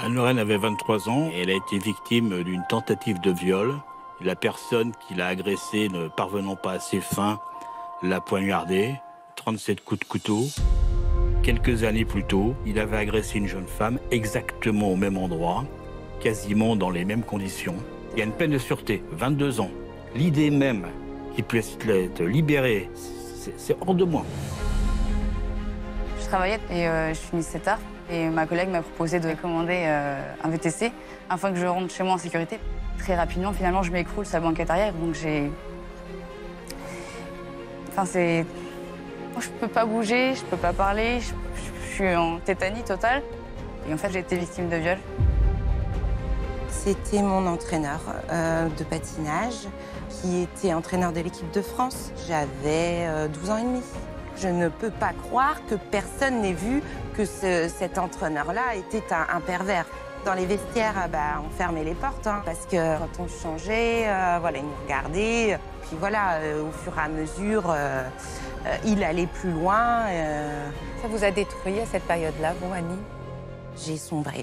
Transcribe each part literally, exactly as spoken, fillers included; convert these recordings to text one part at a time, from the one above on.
Anne-Lorraine avait vingt-trois ans et elle a été victime d'une tentative de viol. Et la personne qui l'a agressée, ne parvenant pas à ses fins, l'a poignardée, trente-sept coups de couteau. Quelques années plus tôt, il avait agressé une jeune femme exactement au même endroit, quasiment dans les mêmes conditions. Il y a une peine de sûreté, vingt-deux ans. L'idée même qu'il puisse être libéré, c'est hors de moi. Je travaillais et euh, je finissais tard. Et ma collègue m'a proposé de commander euh, un V T C afin que je rentre chez moi en sécurité. Très rapidement, finalement, je m'écroule sa banquette arrière, donc j'ai... Enfin, c'est... Je peux pas bouger, je peux pas parler, je, je suis en tétanie totale. Et en fait, j'ai été victime de viol. C'était mon entraîneur euh, de patinage, qui était entraîneur de l'équipe de France. J'avais euh, douze ans et demi. Je ne peux pas croire que personne n'ait vu que ce, cet entraîneur-là était un, un pervers. Dans les vestiaires, bah, on fermait les portes, hein, parce que quand on changeait, euh, voilà, il nous regardait. Puis voilà, euh, au fur et à mesure, euh, euh, il allait plus loin. Euh... Ça vous a détruit à cette période-là, vous, Annie? J'ai sombré.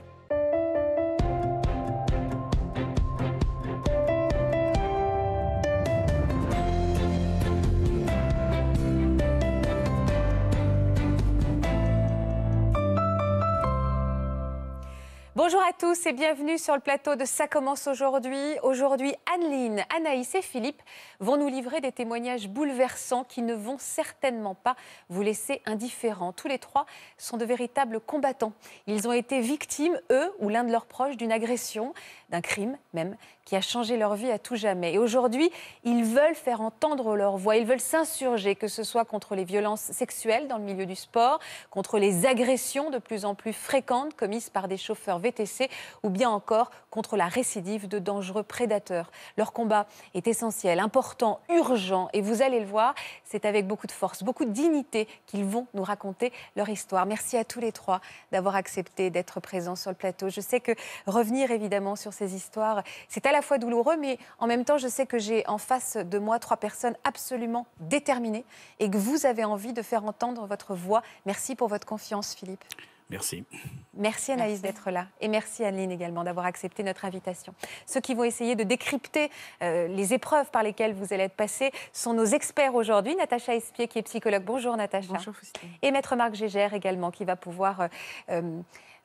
Bonjour à tous et bienvenue sur le plateau de Ça commence aujourd'hui. Aujourd'hui, Anneline, Anaïs et Philippe vont nous livrer des témoignages bouleversants qui ne vont certainement pas vous laisser indifférents. Tous les trois sont de véritables combattants. Ils ont été victimes, eux ou l'un de leurs proches, d'une agression, d'un crime même, qui a changé leur vie à tout jamais. Et aujourd'hui, ils veulent faire entendre leur voix, ils veulent s'insurger, que ce soit contre les violences sexuelles dans le milieu du sport, contre les agressions de plus en plus fréquentes commises par des chauffeurs V T C ou bien encore contre la récidive de dangereux prédateurs. Leur combat est essentiel, important, urgent et vous allez le voir, c'est avec beaucoup de force, beaucoup de dignité qu'ils vont nous raconter leur histoire. Merci à tous les trois d'avoir accepté d'être présents sur le plateau. Je sais que revenir évidemment sur ces histoires, c'est à la fois douloureux, mais en même temps, je sais que j'ai en face de moi trois personnes absolument déterminées et que vous avez envie de faire entendre votre voix. Merci pour votre confiance, Philippe. Merci. Merci Anaïs d'être là et merci Anneline également d'avoir accepté notre invitation. Ceux qui vont essayer de décrypter euh, les épreuves par lesquelles vous allez être passés sont nos experts aujourd'hui. Natacha Espier qui est psychologue. Bonjour Natacha. Bonjour Faustine. Et Maître Marc Gégère également qui va pouvoir... Euh, euh,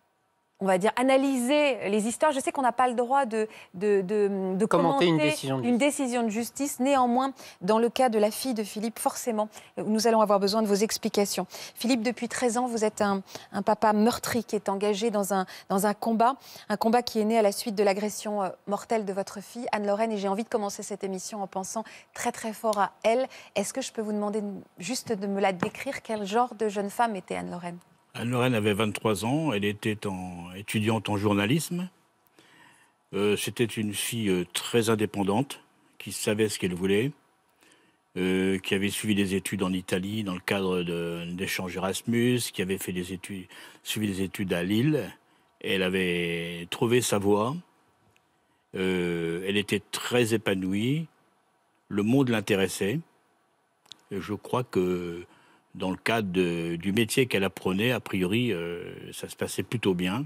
on va dire, analyser les histoires. Je sais qu'on n'a pas le droit de, de, de, de commenter, commenter une, décision de, une décision de justice. Néanmoins, dans le cas de la fille de Philippe, forcément, nous allons avoir besoin de vos explications. Philippe, depuis treize ans, vous êtes un, un papa meurtri qui est engagé dans un, dans un combat, un combat qui est né à la suite de l'agression mortelle de votre fille, Anne-Lorraine. Et j'ai envie de commencer cette émission en pensant très très fort à elle. Est-ce que je peux vous demander juste de me la décrire? Quel genre de jeune femme était Anne-Lorraine? Anne-Lorraine avait vingt-trois ans, elle était en, étudiante en journalisme. Euh, C'était une fille euh, très indépendante, qui savait ce qu'elle voulait, euh, qui avait suivi des études en Italie dans le cadre d'échanges Erasmus, qui avait fait des études, suivi des études à Lille. Elle avait trouvé sa voie, euh, elle était très épanouie, le monde l'intéressait. Et je crois que dans le cadre de, du métier qu'elle apprenait, a priori, euh, ça se passait plutôt bien.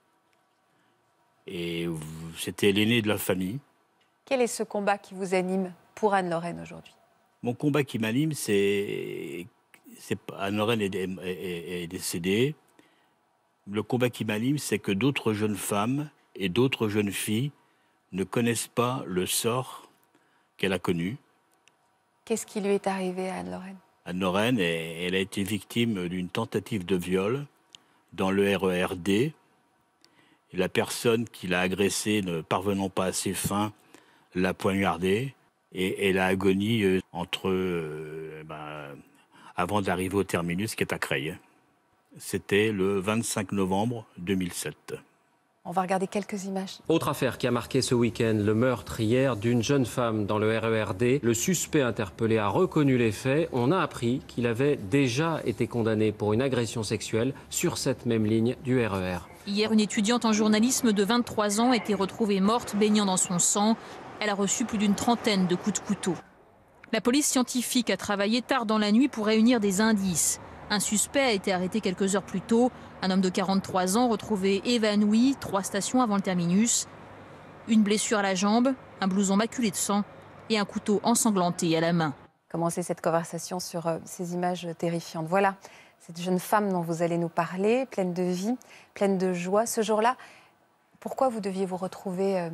Et c'était l'aînée de la famille. Quel est ce combat qui vous anime pour Anne-Lorraine aujourd'hui? Mon combat qui m'anime, c'est... Anne-Lorraine est, est, est, est décédée. Le combat qui m'anime, c'est que d'autres jeunes femmes et d'autres jeunes filles ne connaissent pas le sort qu'elle a connu. Qu'est-ce qui lui est arrivé à Anne-Lorraine? Anne-Lorraine, elle a été victime d'une tentative de viol dans le R E R D. Et la personne qui l'a agressée, ne parvenant pas à ses fins, l'a poignardée. Et elle a agonie entre, euh, ben, avant d'arriver au terminus qui est à Creil. C'était le vingt-cinq novembre deux mille sept. On va regarder quelques images. Autre affaire qui a marqué ce week-end, le meurtre hier d'une jeune femme dans le R E R D. Le suspect interpellé a reconnu les faits. On a appris qu'il avait déjà été condamné pour une agression sexuelle sur cette même ligne du R E R. Hier, une étudiante en journalisme de vingt-trois ans a été retrouvée morte, baignant dans son sang. Elle a reçu plus d'une trentaine de coups de couteau. La police scientifique a travaillé tard dans la nuit pour réunir des indices. Un suspect a été arrêté quelques heures plus tôt. Un homme de quarante-trois ans retrouvé évanoui trois stations avant le terminus. Une blessure à la jambe, un blouson maculé de sang et un couteau ensanglanté à la main. Commencer cette conversation sur euh, ces images terrifiantes. Voilà, cette jeune femme dont vous allez nous parler, pleine de vie, pleine de joie. Ce jour-là, pourquoi vous deviez vous retrouver euh,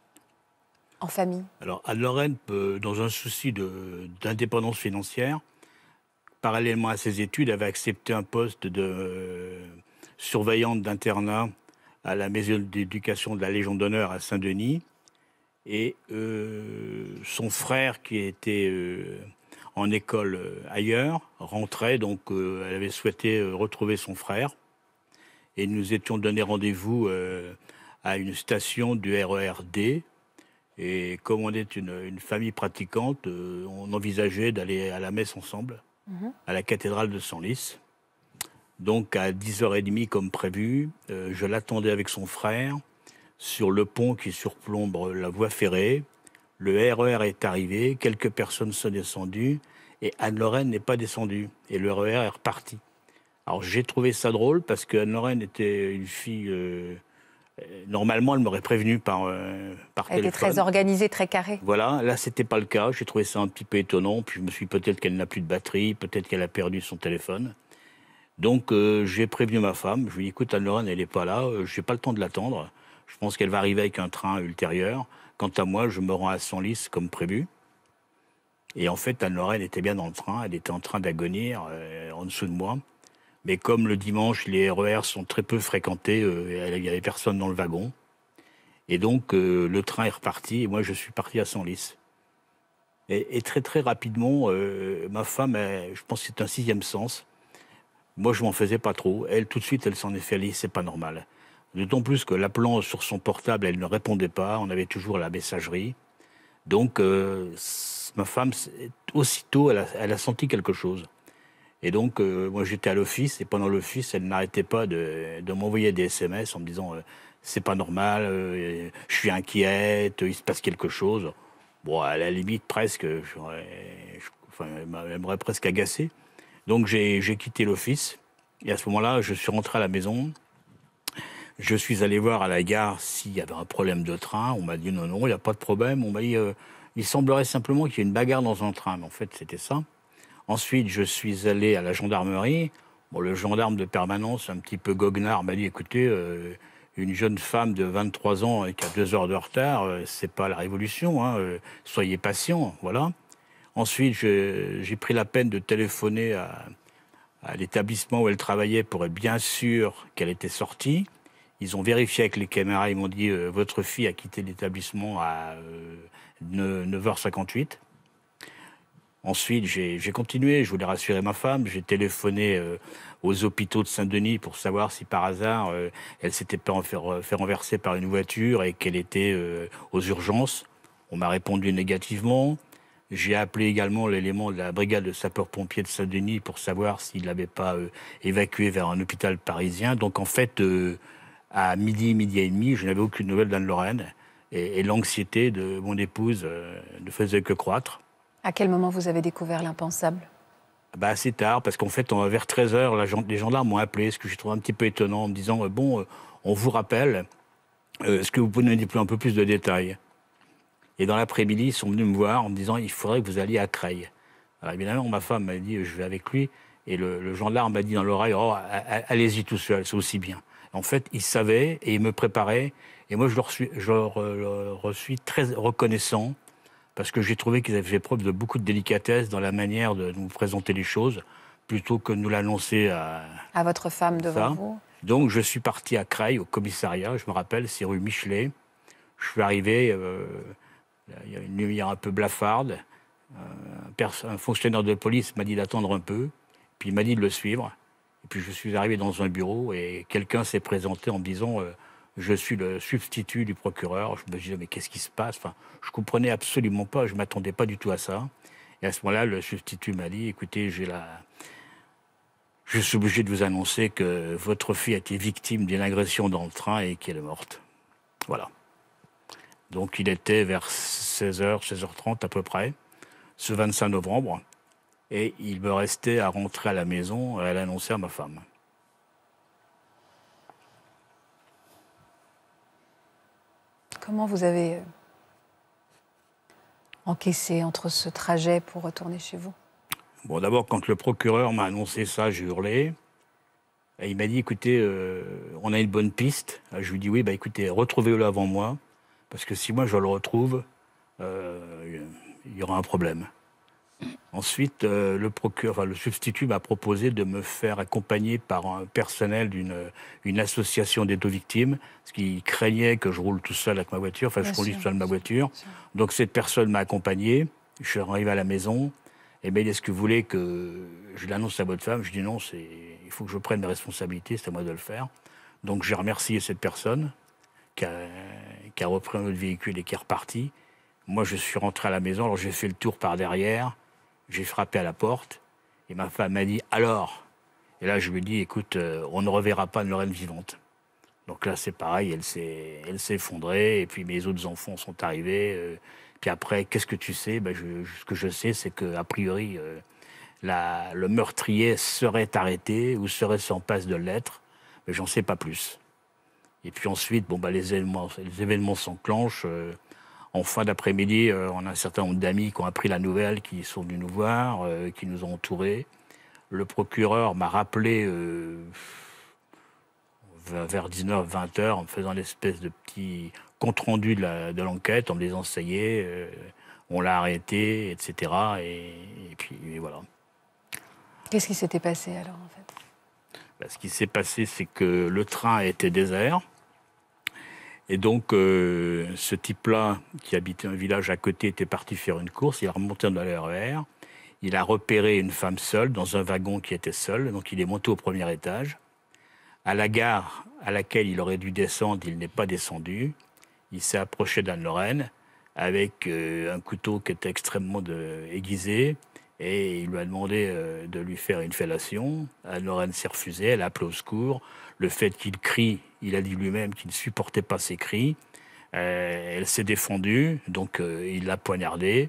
en famille? Alors, Anne-Lorraine, dans un souci de, d'indépendance financière, parallèlement à ses études, avait accepté un poste de euh, surveillante d'internat à la maison d'éducation de la Légion d'honneur à Saint-Denis. Et euh, son frère, qui était euh, en école euh, ailleurs, rentrait, donc euh, elle avait souhaité euh, retrouver son frère. Et nous étions donné rendez-vous euh, à une station du R E R D. Et comme on est une, une famille pratiquante, euh, on envisageait d'aller à la messe ensemble, mmh. à la cathédrale de Senlis. Donc à dix heures trente, comme prévu, euh, je l'attendais avec son frère sur le pont qui surplombe la voie ferrée. Le R E R est arrivé, quelques personnes sont descendues, et Anne-Lorraine n'est pas descendue. Et le R E R est reparti. Alors j'ai trouvé ça drôle, parce que Anne-Lorraine était une fille... Euh, normalement, elle m'aurait prévenu par, euh, par elle téléphone. Elle était très organisée, très carrée. Voilà, là, c'était pas le cas. J'ai trouvé ça un petit peu étonnant. Puis je me suis dit, peut-être qu'elle n'a plus de batterie, peut-être qu'elle a perdu son téléphone. Donc, euh, j'ai prévenu ma femme. Je lui ai dit, écoute, Anne-Lorraine, elle n'est pas là. Euh, je n'ai pas le temps de l'attendre. Je pense qu'elle va arriver avec un train ultérieur. Quant à moi, je me rends à Senlis comme prévu. Et en fait, Anne-Lorraine était bien dans le train. Elle était en train d'agonir euh, en dessous de moi. Mais comme le dimanche, les R E R sont très peu fréquentés, euh, il n'y avait personne dans le wagon. Et donc, euh, le train est reparti. Et moi, je suis parti à Senlis. Et, et très, très rapidement, euh, ma femme, elle, je pense que c'est un sixième sens. Moi, je m'en faisais pas trop. Elle, tout de suite, elle s'en est fait aller. C'est pas normal. D'autant plus que l'appelant sur son portable, elle ne répondait pas. On avait toujours la messagerie. Donc, euh, ma femme, aussitôt, elle a, elle a senti quelque chose. Et donc, euh, moi, j'étais à l'office. Et pendant l'office, elle n'arrêtait pas de, de m'envoyer des S M S en me disant euh, « c'est pas normal, euh, je suis inquiète, il se passe quelque chose ». Bon, à la limite, presque, je, je, enfin, elle m'aurait presque agacé. Donc, j'ai, j'ai quitté l'office. Et à ce moment-là, je suis rentré à la maison. Je suis allé voir à la gare s'il y avait un problème de train. On m'a dit non, non, il n'y a pas de problème. On m'a dit euh, il semblerait simplement qu'il y ait une bagarre dans un train. Mais en fait, c'était ça. Ensuite, je suis allé à la gendarmerie. Bon, le gendarme de permanence, un petit peu goguenard, m'a dit écoutez, euh, une jeune femme de vingt-trois ans qui a deux heures de retard, euh, c'est pas la révolution. Hein, euh, soyez patient, voilà. Ensuite, je, j'ai pris la peine de téléphoner à, à l'établissement où elle travaillait pour être bien sûr qu'elle était sortie. Ils ont vérifié avec les caméras, ils m'ont dit euh, « Votre fille a quitté l'établissement à euh, neuf heures cinquante-huit ». Ensuite, j'ai, j'ai continué, je voulais rassurer ma femme. J'ai téléphoné euh, aux hôpitaux de Saint-Denis pour savoir si par hasard, euh, elle s'était pas fait, fait renverser par une voiture et qu'elle était euh, aux urgences. On m'a répondu négativement. J'ai appelé également l'élément de la brigade de sapeurs-pompiers de Saint-Denis pour savoir s'il l'avait pas euh, évacué vers un hôpital parisien. Donc en fait... Euh, à midi, midi et demi, je n'avais aucune nouvelle d'Anne-Lorraine. Et, et l'anxiété de mon épouse euh, ne faisait que croître. À quel moment vous avez découvert l'impensable ? Bah, assez tard, parce qu'en fait, on, vers treize heures, la, les gendarmes m'ont appelé, ce que j'ai trouvé un petit peu étonnant, en me disant euh, « Bon, euh, on vous rappelle, euh, est-ce que vous pouvez nous dire un peu plus de détails ?» Et dans l'après-midi, ils sont venus me voir en me disant « Il faudrait que vous alliez à Creil ». Alors évidemment, ma femme m'a dit « Je vais avec lui ». Et le, le gendarme m'a dit dans l'oreille « Oh, allez-y tout seul, c'est aussi bien ». En fait, ils savaient et ils me préparaient. Et moi, je leur suis, je leur, leur suis très reconnaissant parce que j'ai trouvé qu'ils avaient fait preuve de beaucoup de délicatesse dans la manière de nous présenter les choses, plutôt que de nous l'annoncer à... À votre femme devant ça. vous. Donc, je suis parti à Creil, au commissariat. Je me rappelle, c'est rue Michelet. Je suis arrivé, euh, il y a une lumière un peu blafarde. Euh, un, un fonctionnaire de police m'a dit d'attendre un peu. Puis il m'a dit de le suivre. Et puis je suis arrivé dans un bureau et quelqu'un s'est présenté en me disant euh, « Je suis le substitut du procureur ». Je me disais « Mais qu'est-ce qui se passe ?» Enfin, je ne comprenais absolument pas, je ne m'attendais pas du tout à ça. Et à ce moment-là, le substitut m'a dit « Écoutez, j'ai la... je suis obligé de vous annoncer que votre fille a été victime d'une agression dans le train et qu'elle est morte. » Voilà. Donc il était vers seize heures, seize heures trente à peu près, ce vingt-cinq novembre. Et il me restait à rentrer à la maison et à l'annoncer à ma femme. Comment vous avez encaissé entre ce trajet pour retourner chez vous? Bon, d'abord, quand le procureur m'a annoncé ça, j'ai hurlé. Et il m'a dit, écoutez, euh, on a une bonne piste. Je lui ai dit, oui, bah, écoutez, retrouvez-le avant moi. Parce que si moi je le retrouve, euh, il y aura un problème. Ensuite, euh, le, procureur, enfin, le substitut m'a proposé de me faire accompagner par un personnel d'une une association d'aide-aux-victimes, parce qu'il craignait que je roule tout seul avec ma voiture, enfin je conduis tout seul ma voiture. Donc cette personne m'a accompagné, je suis arrivé à la maison, et bien est-ce que vous voulez que je l'annonce à votre femme? Je dis non, il faut que je prenne mes responsabilités, c'est à moi de le faire. Donc j'ai remercié cette personne qui a, qui a repris un autre véhicule et qui est reparti. Moi je suis rentré à la maison, alors j'ai fait le tour par derrière. J'ai frappé à la porte et ma femme m'a dit « Alors ?» Et là, je lui ai dit « Écoute, euh, on ne reverra pas Anne-Lorraine vivante. » Donc là, c'est pareil, elle s'est, elle s'est effondrée et puis mes autres enfants sont arrivés. Euh, puis après, qu'est-ce que tu sais? Ben, je, Ce que je sais, c'est qu'a priori, euh, la, le meurtrier serait arrêté ou serait en passe de l'être, mais j'en sais pas plus. Et puis ensuite, bon, ben, les événements, les événements s'enclenchent. Euh, En fin d'après-midi, euh, on a un certain nombre d'amis qui ont appris la nouvelle, qui sont venus nous voir, euh, qui nous ont entourés. Le procureur m'a rappelé euh, vers dix-neuf vingt heures en me faisant l'espèce de petit compte-rendu de l'enquête, de en me disant « ça y est, euh, on l'a arrêté, et cetera » Et, et puis et voilà. Qu'est-ce qui s'était passé alors en fait? Ben, ce qui s'est passé, c'est que le train était désert. Et donc, euh, ce type-là, qui habitait un village à côté, était parti faire une course. Il est remonté dans le R E R. Il a repéré une femme seule, dans un wagon qui était seul. Donc, il est monté au premier étage. À la gare à laquelle il aurait dû descendre, il n'est pas descendu. Il s'est approché d'Anne-Lorraine avec euh, un couteau qui était extrêmement de, aiguisé. Et il lui a demandé euh, de lui faire une fellation. Anne-Lorraine s'est refusée, elle a appelé au secours. Le fait qu'il crie, il a dit lui-même qu'il ne supportait pas ses cris. Euh, elle s'est défendue, donc euh, il l'a poignardée.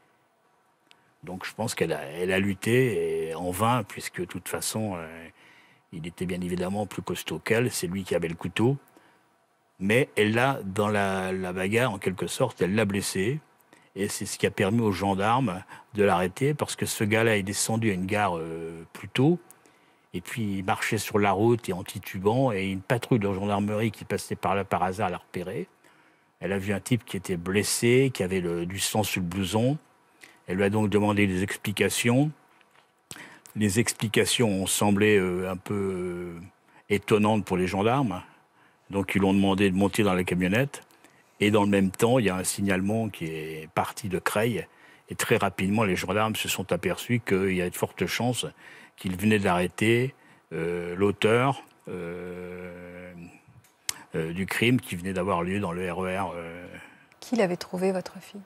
Donc je pense qu'elle a, elle a lutté et en vain, puisque de toute façon, euh, il était bien évidemment plus costaud qu'elle. C'est lui qui avait le couteau. Mais elle l'a, dans la, la bagarre, en quelque sorte, elle l'a blessé. Et c'est ce qui a permis aux gendarmes de l'arrêter, parce que ce gars-là est descendu à une gare euh, plus tôt. Et puis, il marchait sur la route et en titubant, et une patrouille de gendarmerie qui passait par là par hasard l'a repéré. Elle a vu un type qui était blessé, qui avait le, du sang sur le blouson. Elle lui a donc demandé des explications. Les explications ont semblé euh, un peu euh, étonnantes pour les gendarmes. Donc, ils lui ont demandé de monter dans la camionnette. Et dans le même temps, il y a un signalement qui est parti de Creil. Et très rapidement, les gendarmes se sont aperçus qu'il y a de fortes chances qu'ils venaient d'arrêter euh, l'auteur euh, euh, du crime qui venait d'avoir lieu dans le R E R. Euh. Qui l'avait trouvé, votre fille?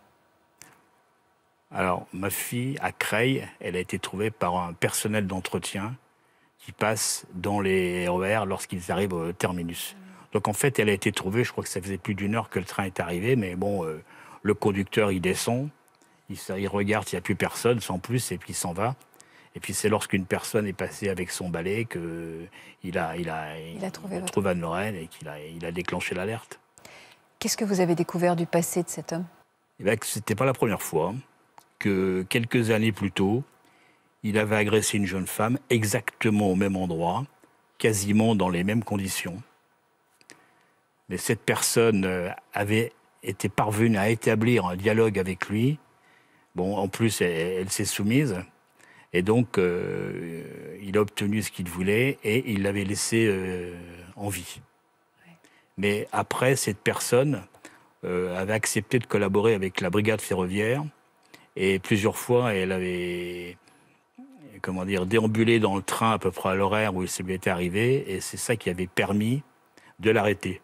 Alors, ma fille, à Creil, elle a été trouvée par un personnel d'entretien qui passe dans les R E R lorsqu'ils arrivent au terminus. Donc, en fait, elle a été trouvée, je crois que ça faisait plus d'une heure que le train est arrivé, mais bon, euh, le conducteur, il descend, il, il regarde s'il n'y a plus personne, sans plus, et puis il s'en va. Et puis c'est lorsqu'une personne est passée avec son balai qu'il a, il a, il a trouvé, il a trouvé Anne-Lorraine et qu'il a, il a déclenché l'alerte. Qu'est-ce que vous avez découvert du passé de cet homme? Eh bien, ce n'était pas la première fois que, quelques années plus tôt, il avait agressé une jeune femme exactement au même endroit, quasiment dans les mêmes conditions. Mais cette personne avait été parvenue à établir un dialogue avec lui. Bon, en plus, elle, elle s'est soumise. Et donc, euh, il a obtenu ce qu'il voulait et il l'avait laissé euh, en vie. Ouais. Mais après, cette personne euh, avait accepté de collaborer avec la brigade ferroviaire et plusieurs fois, elle avait, comment dire, déambulé dans le train à peu près à l'horaire où il lui était arrivé et c'est ça qui avait permis de l'arrêter.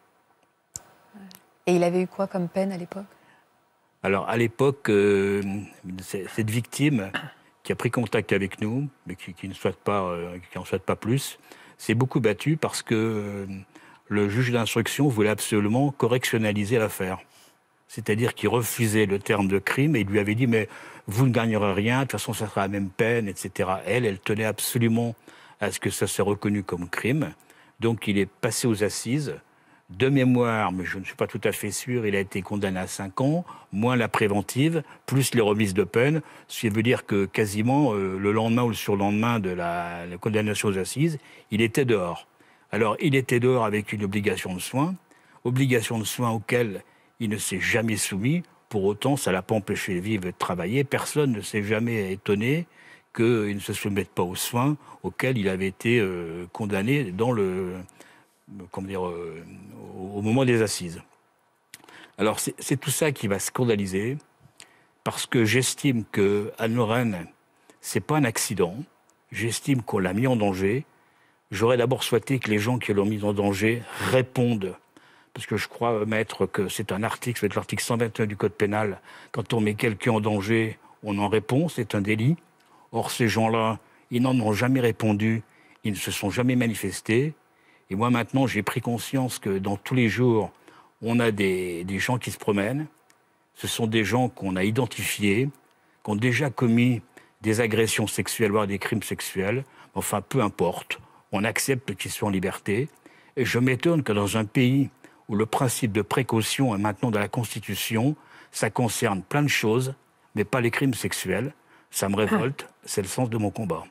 Et il avait eu quoi comme peine à l'époque? Alors, à l'époque, euh, cette victime qui a pris contact avec nous, mais qui, qui ne souhaite pas, euh, qui en souhaite pas plus, s'est beaucoup battue parce que euh, le juge d'instruction voulait absolument correctionnaliser l'affaire. c'est-à-dire qu'il refusait le terme de crime et il lui avait dit « mais vous ne gagnerez rien, de toute façon ça sera la même peine, et cetera » Elle, elle tenait absolument à ce que ça soit reconnu comme crime. Donc il est passé aux assises. De mémoire, mais je ne suis pas tout à fait sûr, il a été condamné à cinq ans, moins la préventive, plus les remises de peine, ce qui veut dire que quasiment euh, le lendemain ou le surlendemain de la, la condamnation aux assises, il était dehors. Alors il était dehors avec une obligation de soins, obligation de soins auquel il ne s'est jamais soumis, pour autant ça ne l'a pas empêché de vivre et de travailler, personne ne s'est jamais étonné qu'il ne se soumette pas aux soins auxquels il avait été euh, condamné dans le... comment dire, euh, au moment des assises. Alors c'est, c'est tout ça qui va scandaliser, parce que j'estime que Anne Lorraine, c'est pas un accident. J'estime qu'on l'a mis en danger. J'aurais d'abord souhaité que les gens qui l'ont mis en danger répondent, parce que je crois, maître, que c'est un article, c'est l'article cent vingt et un du Code pénal. Quand on met quelqu'un en danger, on en répond, c'est un délit. Or ces gens-là, ils n'en ont jamais répondu, ils ne se sont jamais manifestés. Et moi, maintenant, j'ai pris conscience que dans tous les jours, on a des, des gens qui se promènent. Ce sont des gens qu'on a identifiés, qui ont déjà commis des agressions sexuelles, voire des crimes sexuels. Enfin, peu importe. On accepte qu'ils soient en liberté. Et je m'étonne que dans un pays où le principe de précaution est maintenant dans la Constitution, ça concerne plein de choses, mais pas les crimes sexuels. Ça me révolte. C'est le sens de mon combat.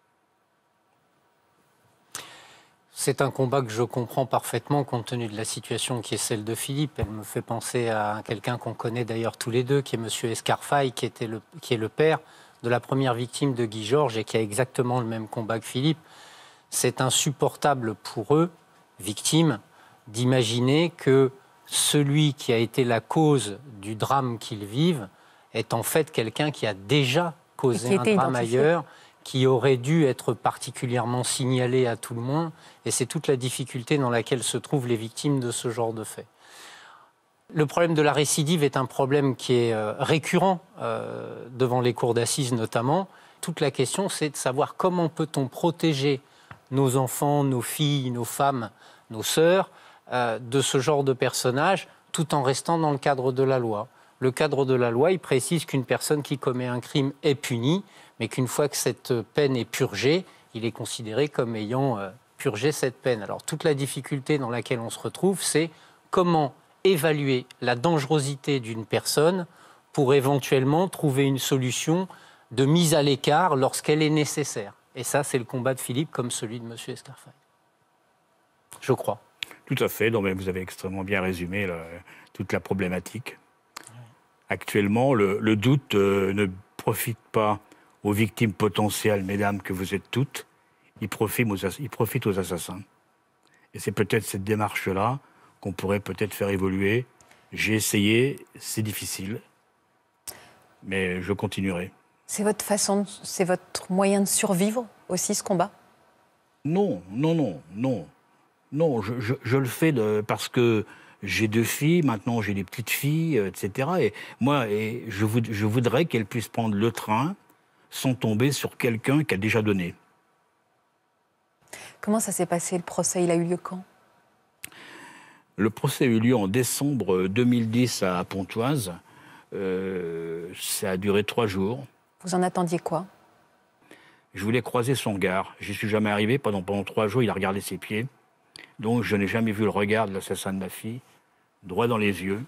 C'est un combat que je comprends parfaitement compte tenu de la situation qui est celle de Philippe. Elle me fait penser à quelqu'un qu'on connaît d'ailleurs tous les deux, qui est M. Escarfaille, qui, était le, qui est le père de la première victime de Guy Georges et qui a exactement le même combat que Philippe. C'est insupportable pour eux, victimes, d'imaginer que celui qui a été la cause du drame qu'ils vivent est en fait quelqu'un qui a déjà causé un drame ailleurs, qui aurait dû être particulièrement signalé à tout le monde. Et c'est toute la difficulté dans laquelle se trouvent les victimes de ce genre de faits. Le problème de la récidive est un problème qui est euh, récurrent euh, devant les cours d'assises notamment. Toute la question, c'est de savoir comment peut-on protéger nos enfants, nos filles, nos femmes, nos sœurs euh, de ce genre de personnages tout en restant dans le cadre de la loi. Le cadre de la loi, il précise qu'une personne qui commet un crime est punie, mais qu'une fois que cette peine est purgée, il est considéré comme ayant euh, purgé cette peine. Alors toute la difficulté dans laquelle on se retrouve, c'est comment évaluer la dangerosité d'une personne pour éventuellement trouver une solution de mise à l'écart lorsqu'elle est nécessaire. Et ça, c'est le combat de Philippe comme celui de M. Escarfaille. Je crois. Tout à fait. Non, mais vous avez extrêmement bien résumé là, toute la problématique. Actuellement, le, le doute euh, ne profite pas aux victimes potentielles, mesdames, que vous êtes toutes. Il profite aux, il profite aux assassins. Et c'est peut-être cette démarche-là qu'on pourrait peut-être faire évoluer. J'ai essayé, c'est difficile, mais je continuerai. C'est votre façon, c'est votre moyen de survivre aussi, ce combat? Non, non, non, non. Non, je, je, je le fais de, parce que j'ai deux filles, maintenant j'ai des petites filles, et cetera. Et moi, et je, voud, je voudrais qu'elles puissent prendre le train sans tomber sur quelqu'un qui a déjà donné. Comment ça s'est passé, le procès? Il a eu lieu quand? Le procès a eu lieu en décembre deux mille dix à Pontoise. Euh, ça a duré trois jours. Vous en attendiez quoi? Je voulais croiser son regard. J'y suis jamais arrivé. Pendant, pendant trois jours, il a regardé ses pieds. Donc, je n'ai jamais vu le regard de l'assassin de ma fille, droit dans les yeux.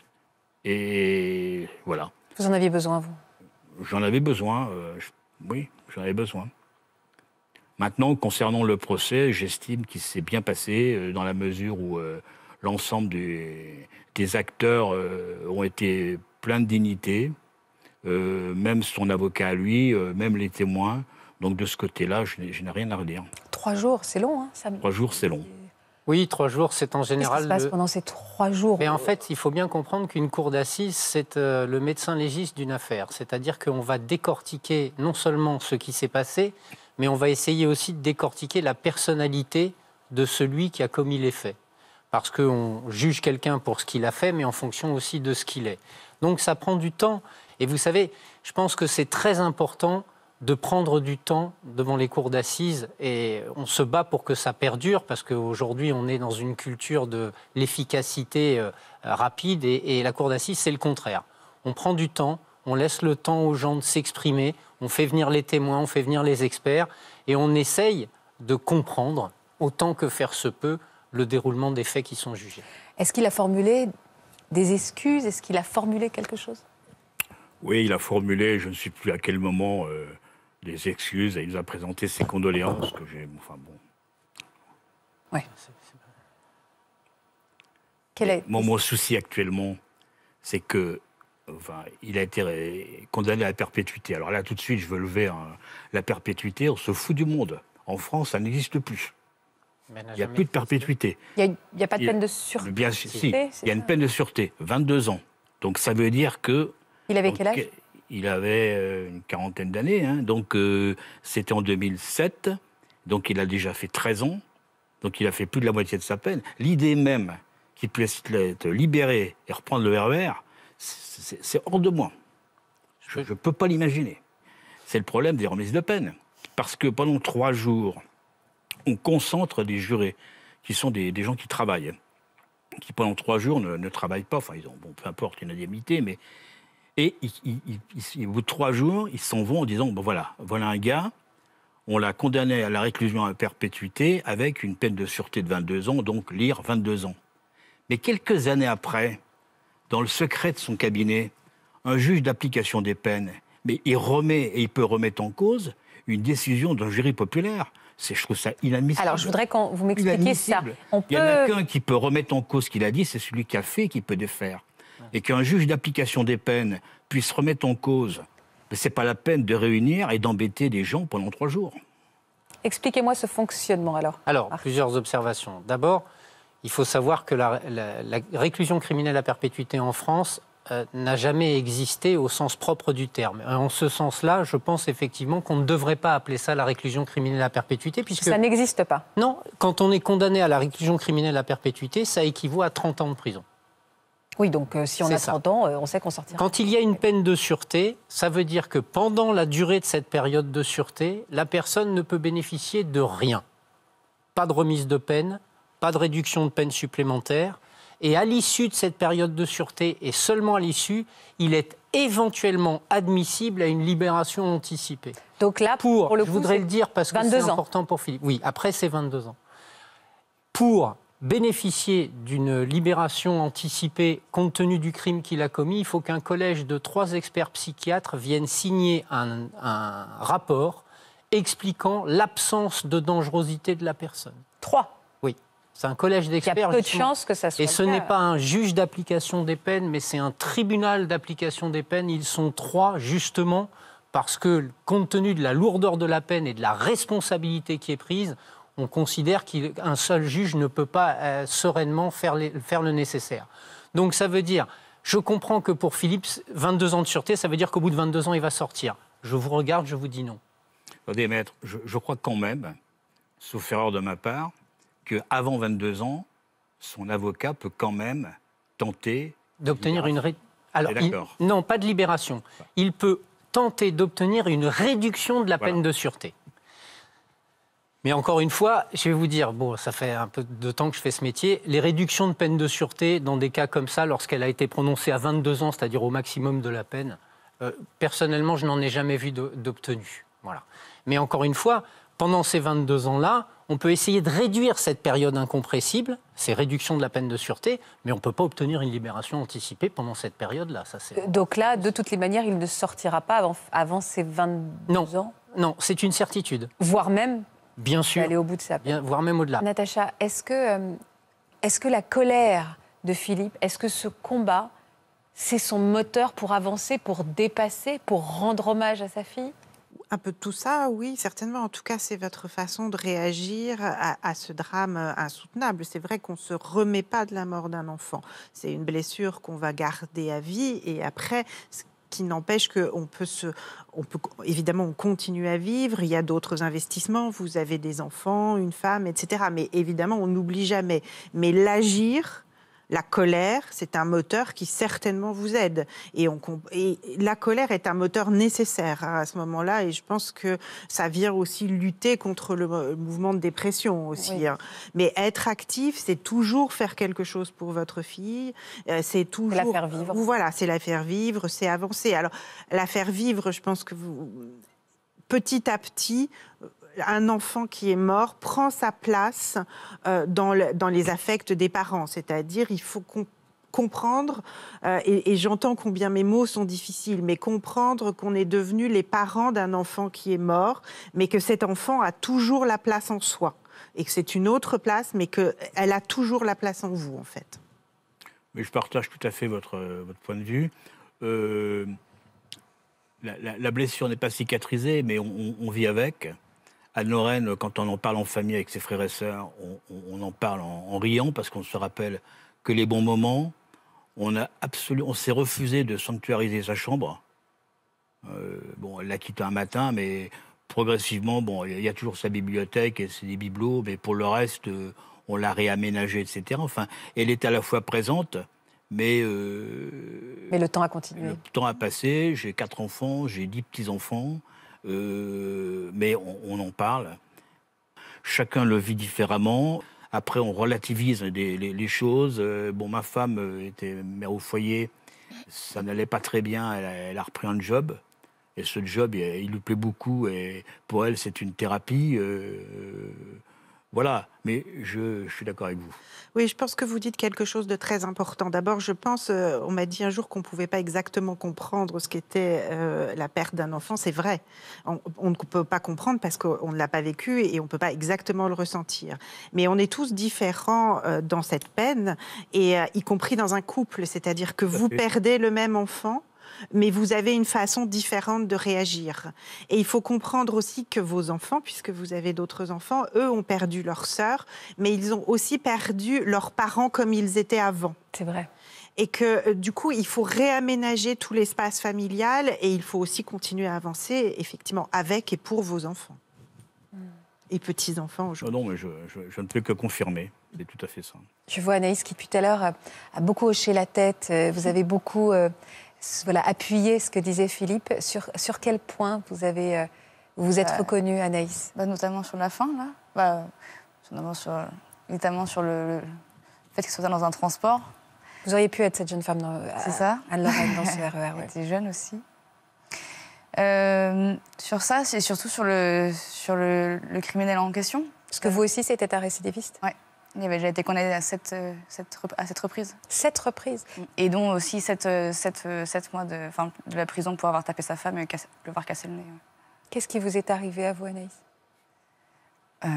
Et voilà. Vous en aviez besoin, vous? J'en avais besoin. Euh, je, oui, j'en avais besoin. Maintenant, concernant le procès, j'estime qu'il s'est bien passé euh, dans la mesure où euh, l'ensemble des, des acteurs euh, ont été pleins de dignité. Euh, même son avocat à lui, euh, même les témoins. Donc de ce côté-là, je n'ai, je n'ai rien à redire. Trois jours, c'est long, hein, ça... Trois jours, c'est long. Oui, trois jours, c'est en général... Qu'est-ce qui se passe le... pendant ces trois jours? Mais en fait, il faut bien comprendre qu'une cour d'assises, c'est euh, le médecin légiste d'une affaire. C'est-à-dire qu'on va décortiquer non seulement ce qui s'est passé, mais on va essayer aussi de décortiquer la personnalité de celui qui a commis les faits. Parce qu'on juge quelqu'un pour ce qu'il a fait, mais en fonction aussi de ce qu'il est. Donc ça prend du temps. Et vous savez, je pense que c'est très important de prendre du temps devant les cours d'assises et on se bat pour que ça perdure parce qu'aujourd'hui on est dans une culture de l'efficacité euh, rapide et, et la cour d'assises c'est le contraire. On prend du temps, on laisse le temps aux gens de s'exprimer, on fait venir les témoins, on fait venir les experts et on essaye de comprendre autant que faire se peut le déroulement des faits qui sont jugés. Est-ce qu'il a formulé des excuses? Est-ce qu'il a formulé quelque chose? Oui, il a formulé, je ne sais plus à quel moment, euh, des excuses. Et il nous a présenté ses condoléances que j'ai... Enfin bon. Oui. Quel est... Mon, mon souci actuellement, c'est que enfin, il a été condamné à la perpétuité. Alors là, tout de suite, je veux lever un, la perpétuité. On se fout du monde. En France, ça n'existe plus. Il n'y a plus de perpétuité. Il n'y a, a pas de peine de sûreté? Bien sûr, si. Il y a une peine de sûreté, vingt-deux ans. Donc ça veut dire que... Il avait quel âge? Il avait une quarantaine d'années. Hein. Donc euh, c'était en deux mille sept. Donc il a déjà fait treize ans. Donc il a fait plus de la moitié de sa peine. L'idée même qu'il puisse être libéré et reprendre le R E R, c'est hors de moi. Je ne peux pas l'imaginer. C'est le problème des remises de peine. Parce que pendant trois jours, on concentre des jurés, qui sont des, des gens qui travaillent, qui pendant trois jours ne, ne travaillent pas, enfin, ils ont, bon, peu importe, une indemnité, mais... Et ils, ils, ils, au bout de trois jours, ils s'en vont en disant, bon voilà, voilà un gars, on l'a condamné à la réclusion à perpétuité avec une peine de sûreté de vingt-deux ans, donc lire vingt-deux ans. Mais quelques années après, dans le secret de son cabinet, un juge d'application des peines, mais il remet, et il peut remettre en cause une décision d'un jury populaire. Je trouve ça inadmissible. Alors, je voudrais que vous m'expliquiez ça. On peut... Il n'y en a qu'un qui peut remettre en cause ce qu'il a dit, c'est celui qui a fait qui peut défaire. Et qu'un juge d'application des peines puisse remettre en cause, ce n'est pas la peine de réunir et d'embêter des gens pendant trois jours. Expliquez-moi ce fonctionnement, alors. Alors, ah. plusieurs observations. D'abord, il faut savoir que la, la, la réclusion criminelle à perpétuité en France euh, n'a jamais existé au sens propre du terme. En ce sens-là, je pense effectivement qu'on ne devrait pas appeler ça la réclusion criminelle à perpétuité. Puisque... Ça n'existe pas. Non, quand on est condamné à la réclusion criminelle à perpétuité, ça équivaut à trente ans de prison. Oui, donc euh, si on a trente ans, euh, on sait qu'on sortira. Quand il y a une peine de sûreté, ça veut dire que pendant la durée de cette période de sûreté, la personne ne peut bénéficier de rien. Pas de remise de peine, pas de réduction de peine supplémentaire. Et à l'issue de cette période de sûreté, et seulement à l'issue, il est éventuellement admissible à une libération anticipée. Donc là, pour, pour le coup, je voudrais le dire parce que c'est important pour Philippe. Oui, après c'est vingt-deux ans. Pour bénéficier d'une libération anticipée compte tenu du crime qu'il a commis, il faut qu'un collège de trois experts psychiatres vienne signer un, un rapport expliquant l'absence de dangerosité de la personne. Trois? Oui. C'est un collège d'experts. Il y a peu de chances que ça soit Et ce n'est pas un juge d'application des peines, mais c'est un tribunal d'application des peines. Ils sont trois, justement, parce que, compte tenu de la lourdeur de la peine et de la responsabilité qui est prise, on considère qu'un seul juge ne peut pas euh, sereinement faire, les, faire le nécessaire. Donc ça veut dire, je comprends que pour Philippe, vingt-deux ans de sûreté, ça veut dire qu'au bout de vingt-deux ans, il va sortir. Je vous regarde, je vous dis non. Attendez, maître, je, je crois quand même, sauf erreur de ma part, qu'avant vingt-deux ans, son avocat peut quand même tenter... D'obtenir une... Ré... Alors, il... Non, pas de libération. Il peut tenter d'obtenir une réduction de la voilà. peine de sûreté. Mais encore une fois, je vais vous dire, bon, ça fait un peu de temps que je fais ce métier, les réductions de peine de sûreté, dans des cas comme ça, lorsqu'elle a été prononcée à vingt-deux ans, c'est-à-dire au maximum de la peine, euh, personnellement, je n'en ai jamais vu d'obtenu. Voilà. Mais encore une fois, pendant ces vingt-deux ans-là, on peut essayer de réduire cette période incompressible, ces réductions de la peine de sûreté, mais on ne peut pas obtenir une libération anticipée pendant cette période-là. Ça, Donc là, de toutes les manières, il ne sortira pas avant, avant ces vingt-deux non. ans? Non, c'est une certitude. Voire même Bien sûr. aller au bout de sa peine. Bien, voire même au-delà. Natacha, est-ce que, euh, est-ce que la colère de Philippe, est-ce que ce combat, c'est son moteur pour avancer, pour dépasser, pour rendre hommage à sa fille? Un peu de tout ça, oui, certainement. En tout cas, c'est votre façon de réagir à, à ce drame insoutenable. C'est vrai qu'on ne se remet pas de la mort d'un enfant. C'est une blessure qu'on va garder à vie. Et après, ce qui n'empêche qu'on peut se... On peut, évidemment, on continue à vivre. Il y a d'autres investissements. Vous avez des enfants, une femme, et cetera. Mais évidemment, on n'oublie jamais. Mais l'agir... La colère, c'est un moteur qui certainement vous aide. Et, on, et la colère est un moteur nécessaire à ce moment-là. Et je pense que ça vient aussi lutter contre le mouvement de dépression aussi. Oui. Hein. Mais être actif, c'est toujours faire quelque chose pour votre fille. C'est toujours... la faire vivre. Voilà, c'est la faire vivre, c'est avancer. Alors, la faire vivre, je pense que vous... Petit à petit... un enfant qui est mort prend sa place euh, dans, le, dans les affects des parents. C'est-à-dire, il faut qu'on comprendre, euh, et, et j'entends combien mes mots sont difficiles, mais comprendre qu'on est devenus les parents d'un enfant qui est mort, mais que cet enfant a toujours la place en soi. Et que c'est une autre place, mais qu'elle a toujours la place en vous, en fait. Mais je partage tout à fait votre, votre point de vue. Euh, la, la, la blessure n'est pas cicatrisée, mais on, on, on vit avec. Anne-Lorraine, quand on en parle en famille avec ses frères et sœurs, on, on en parle en, en riant parce qu'on se rappelle que les bons moments, on, a absolu, on s'est refusé de sanctuariser sa chambre. Euh, bon, elle l'a quitté un matin, mais progressivement, bon, il y a toujours sa bibliothèque et ses bibelots, mais pour le reste, on l'a réaménagée, et cetera. Enfin, elle est à la fois présente, mais... Euh, mais le temps a continué. Le temps a passé, j'ai quatre enfants, j'ai dix petits-enfants. Euh, mais on, on en parle. Chacun le vit différemment. Après, on relativise des, les, les choses. Euh, bon, ma femme était mère au foyer. Ça n'allait pas très bien. Elle a, elle a repris un job. Et ce job, il, il lui plaît beaucoup. Et pour elle, c'est une thérapie. Euh, voilà. Mais je, je suis d'accord avec vous. Oui, je pense que vous dites quelque chose de très important. D'abord, je pense, euh, on m'a dit un jour qu'on ne pouvait pas exactement comprendre ce qu'était euh, la perte d'un enfant. C'est vrai. On, on ne peut pas comprendre parce qu'on ne l'a pas vécu et on ne peut pas exactement le ressentir. Mais on est tous différents euh, dans cette peine, et euh, y compris dans un couple. C'est-à-dire que vous perdez le même enfant, mais vous avez une façon différente de réagir. Et il faut comprendre aussi que vos enfants, puisque vous avez d'autres enfants, eux ont perdu leur sœur, mais ils ont aussi perdu leurs parents comme ils étaient avant. C'est vrai. Et que du coup, il faut réaménager tout l'espace familial et il faut aussi continuer à avancer, effectivement, avec et pour vos enfants. Mmh. Et petits-enfants aujourd'hui. Non, non, mais je, je, je ne peux que confirmer. C'est tout à fait ça. Je vois Anaïs qui, depuis tout à l'heure, a, a beaucoup hoché la tête. Vous avez beaucoup... Euh, Voilà, appuyer ce que disait Philippe. Sur, sur quel point vous avez, euh, vous êtes bah, reconnue, Anaïs? bah, Notamment sur la fin, là. Bah, notamment sur, notamment sur le, le fait qu'il soit dans un transport. Vous auriez pu être cette jeune femme, c'est ça, Anne-Lorraine, dans ce R E R. Elle était jeune aussi. Euh, sur ça, c'est surtout sur le, sur le, le criminel en question. Parce que vous aussi, c'était un récidiviste? Oui. Il avait déjà été condamné à sept, sept, à sept reprises. Sept reprises? Et dont aussi sept, sept, sept mois de, enfin, de la prison pour avoir tapé sa femme et cassé, le voir casser le nez. Qu'est-ce qui vous est arrivé à vous, Anaïs? euh...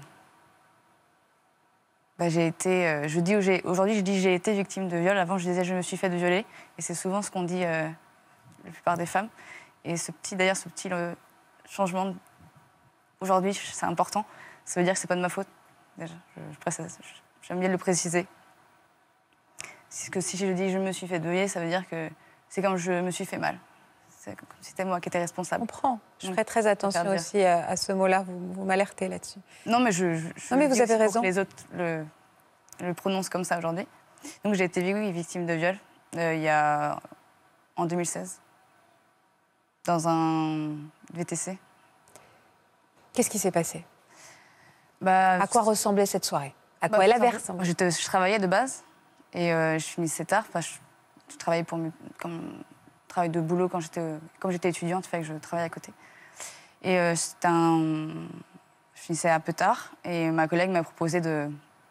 bah, j'ai été, euh, je dis, j'ai, aujourd'hui, je dis j'ai été victime de viol. Avant, je disais je me suis fait violer. Et c'est souvent ce qu'on dit euh, la plupart des femmes. Et ce petit, d'ailleurs, ce petit euh, changement, aujourd'hui, c'est important. Ça veut dire que c'est pas de ma faute. Déjà, je, je, j'aime bien le préciser. Parce que si je dis je me suis fait violer, ça veut dire que c'est comme je me suis fait mal. C'est comme si c'était moi qui étais responsable. Je comprends. Je ferai très attention aussi à, à ce mot-là. Vous, vous m'alertez là-dessus. Non, mais je. je non, mais vous avez raison. Que les autres le, le prononcent comme ça aujourd'hui. Donc j'ai été oui, victime de viol euh, il y a en deux mille seize dans un V T C. Qu'est-ce qui s'est passé? Bah, à quoi ressemblait cette soirée? À quoi bah, elle avait ressemblé? je, je travaillais de base et euh, je finissais tard. Enfin, je, je travaillais pour comme travail de boulot quand j'étais comme j'étais étudiante, fait que je travaillais à côté. Et euh, c'était un, je finissais un peu tard et ma collègue m'a proposé de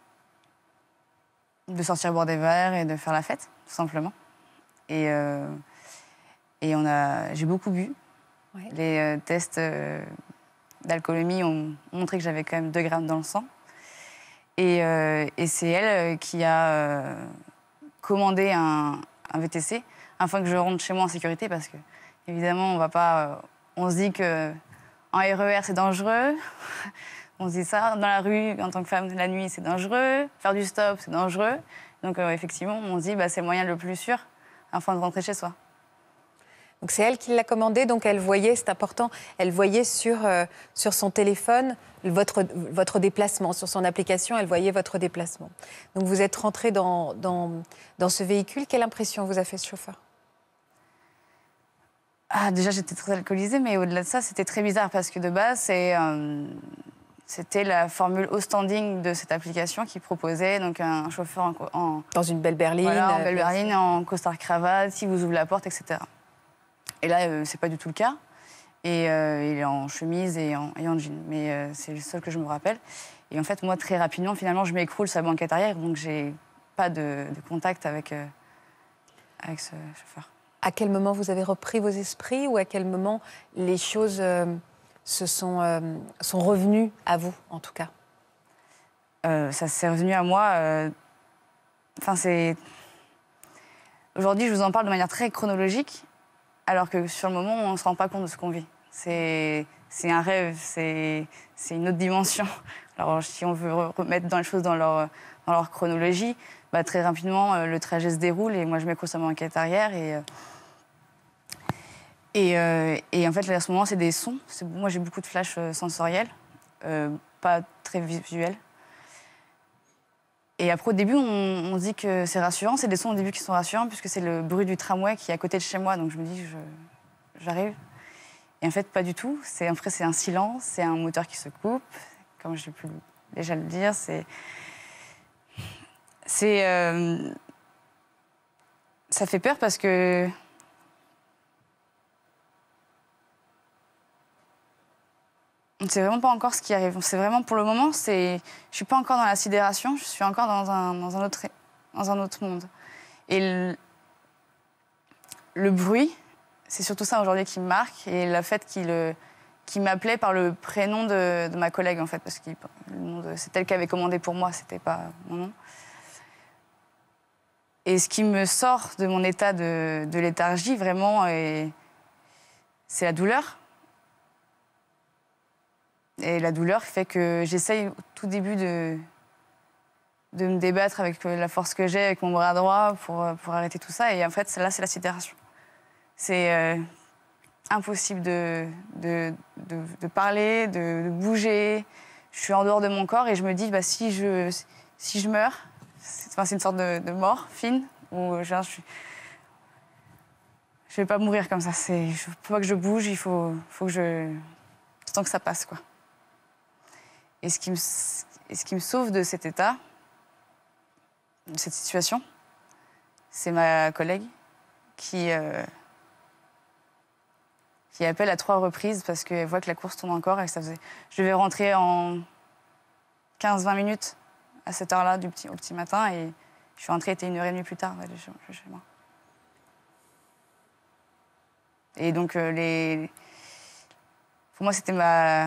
de sortir boire des verres et de faire la fête, tout simplement. Et euh, et on a, j'ai beaucoup bu. Ouais. Les euh, tests euh, d'alcoolémie ont montré que j'avais quand même deux grammes dans le sang. Et, euh, et c'est elle qui a euh, commandé un, un V T C afin que je rentre chez moi en sécurité parce que, évidemment, on va pas... Euh, on se dit qu'un R E R, c'est dangereux. On se dit ça. Dans la rue, en tant que femme, la nuit, c'est dangereux. Faire du stop, c'est dangereux. Donc, euh, effectivement, on se dit bah, c'est le moyen le plus sûr afin de rentrer chez soi. Donc c'est elle qui l'a commandé, donc elle voyait, c'est important, elle voyait sur, euh, sur son téléphone votre, votre déplacement, sur son application, elle voyait votre déplacement. Donc vous êtes rentré dans, dans, dans ce véhicule. Quelle impression vous a fait ce chauffeur? Ah, déjà, j'étais très alcoolisée, mais au-delà de ça, c'était très bizarre parce que de base, c'est, euh, c'était la formule au standing de cette application qui proposait donc un chauffeur en, en dans une belle berline, voilà, en belle berline, en costard cravate, si vous ouvrez la porte, et cetera. Et là, euh, c'est pas du tout le cas. Et euh, il est en chemise et en, et en jean, mais euh, c'est le seul que je me rappelle. Et en fait, moi, très rapidement, finalement, je m'écroule sur la banquette arrière, donc j'ai pas de, de contact avec euh, avec ce chauffeur. À quel moment vous avez repris vos esprits ou à quel moment les choses euh, se sont, euh, sont revenues à vous, en tout cas? euh, Ça s'est revenu à moi. Euh... Enfin, c'est... Aujourd'hui, je vous en parle de manière très chronologique, alors que sur le moment, on ne se rend pas compte de ce qu'on vit. C'est, c'est un rêve, c'est... c'est une autre dimension. Alors, si on veut remettre dans les choses dans leur, dans leur chronologie, bah, très rapidement, euh, le trajet se déroule et moi, je m'écroule sur ma banquette arrière. Et, euh, et, euh, et en fait, là, à ce moment, c'est des sons. C'est, moi, j'ai beaucoup de flashs euh, sensoriels, euh, pas très visuels. Et après, au début, on, on dit que c'est rassurant. C'est des sons au début qui sont rassurants, puisque c'est le bruit du tramway qui est à côté de chez moi. Donc, je me dis, je, j'arrive. Et en fait, pas du tout. C'est, après, c'est un silence, c'est un moteur qui se coupe. Comme j'ai pu déjà le dire, c'est... C'est, euh, ça fait peur parce que on ne sait vraiment pas encore ce qui arrive. C'est vraiment pour le moment, c'est, je suis pas encore dans la sidération, je suis encore dans un, dans un autre, dans un autre monde. Et le, le bruit, c'est surtout ça aujourd'hui qui me marque, et le fait qu'il, qu'il m'appelait par le prénom de, de ma collègue en fait, parce que c'est elle qui avait commandé pour moi, c'était pas mon nom. Et ce qui me sort de mon état de, de léthargie, vraiment, et c'est la douleur. Et la douleur fait que j'essaye au tout début de, de me débattre avec la force que j'ai, avec mon bras droit, pour, pour arrêter tout ça. Et en fait, là, c'est la sidération. C'est euh, impossible de, de, de, de parler, de, de bouger. Je suis en dehors de mon corps et je me dis, bah, si, je, si je meurs, c'est, enfin, c'est une sorte de, de mort fine, où genre, je ne vais pas mourir comme ça. Il ne faut pas que je bouge, il faut, faut que je... tant que ça passe, quoi. Et ce qui me, et ce qui me sauve de cet état, de cette situation, c'est ma collègue qui, euh, qui appelle à trois reprises parce qu'elle voit que la course tourne encore et que ça faisait... Je devais rentrer en quinze vingt minutes à cette heure-là du petit, au petit matin et je suis rentrée, il était une heure et demie plus tard chez, chez moi. Et donc, euh, les... pour moi, c'était ma...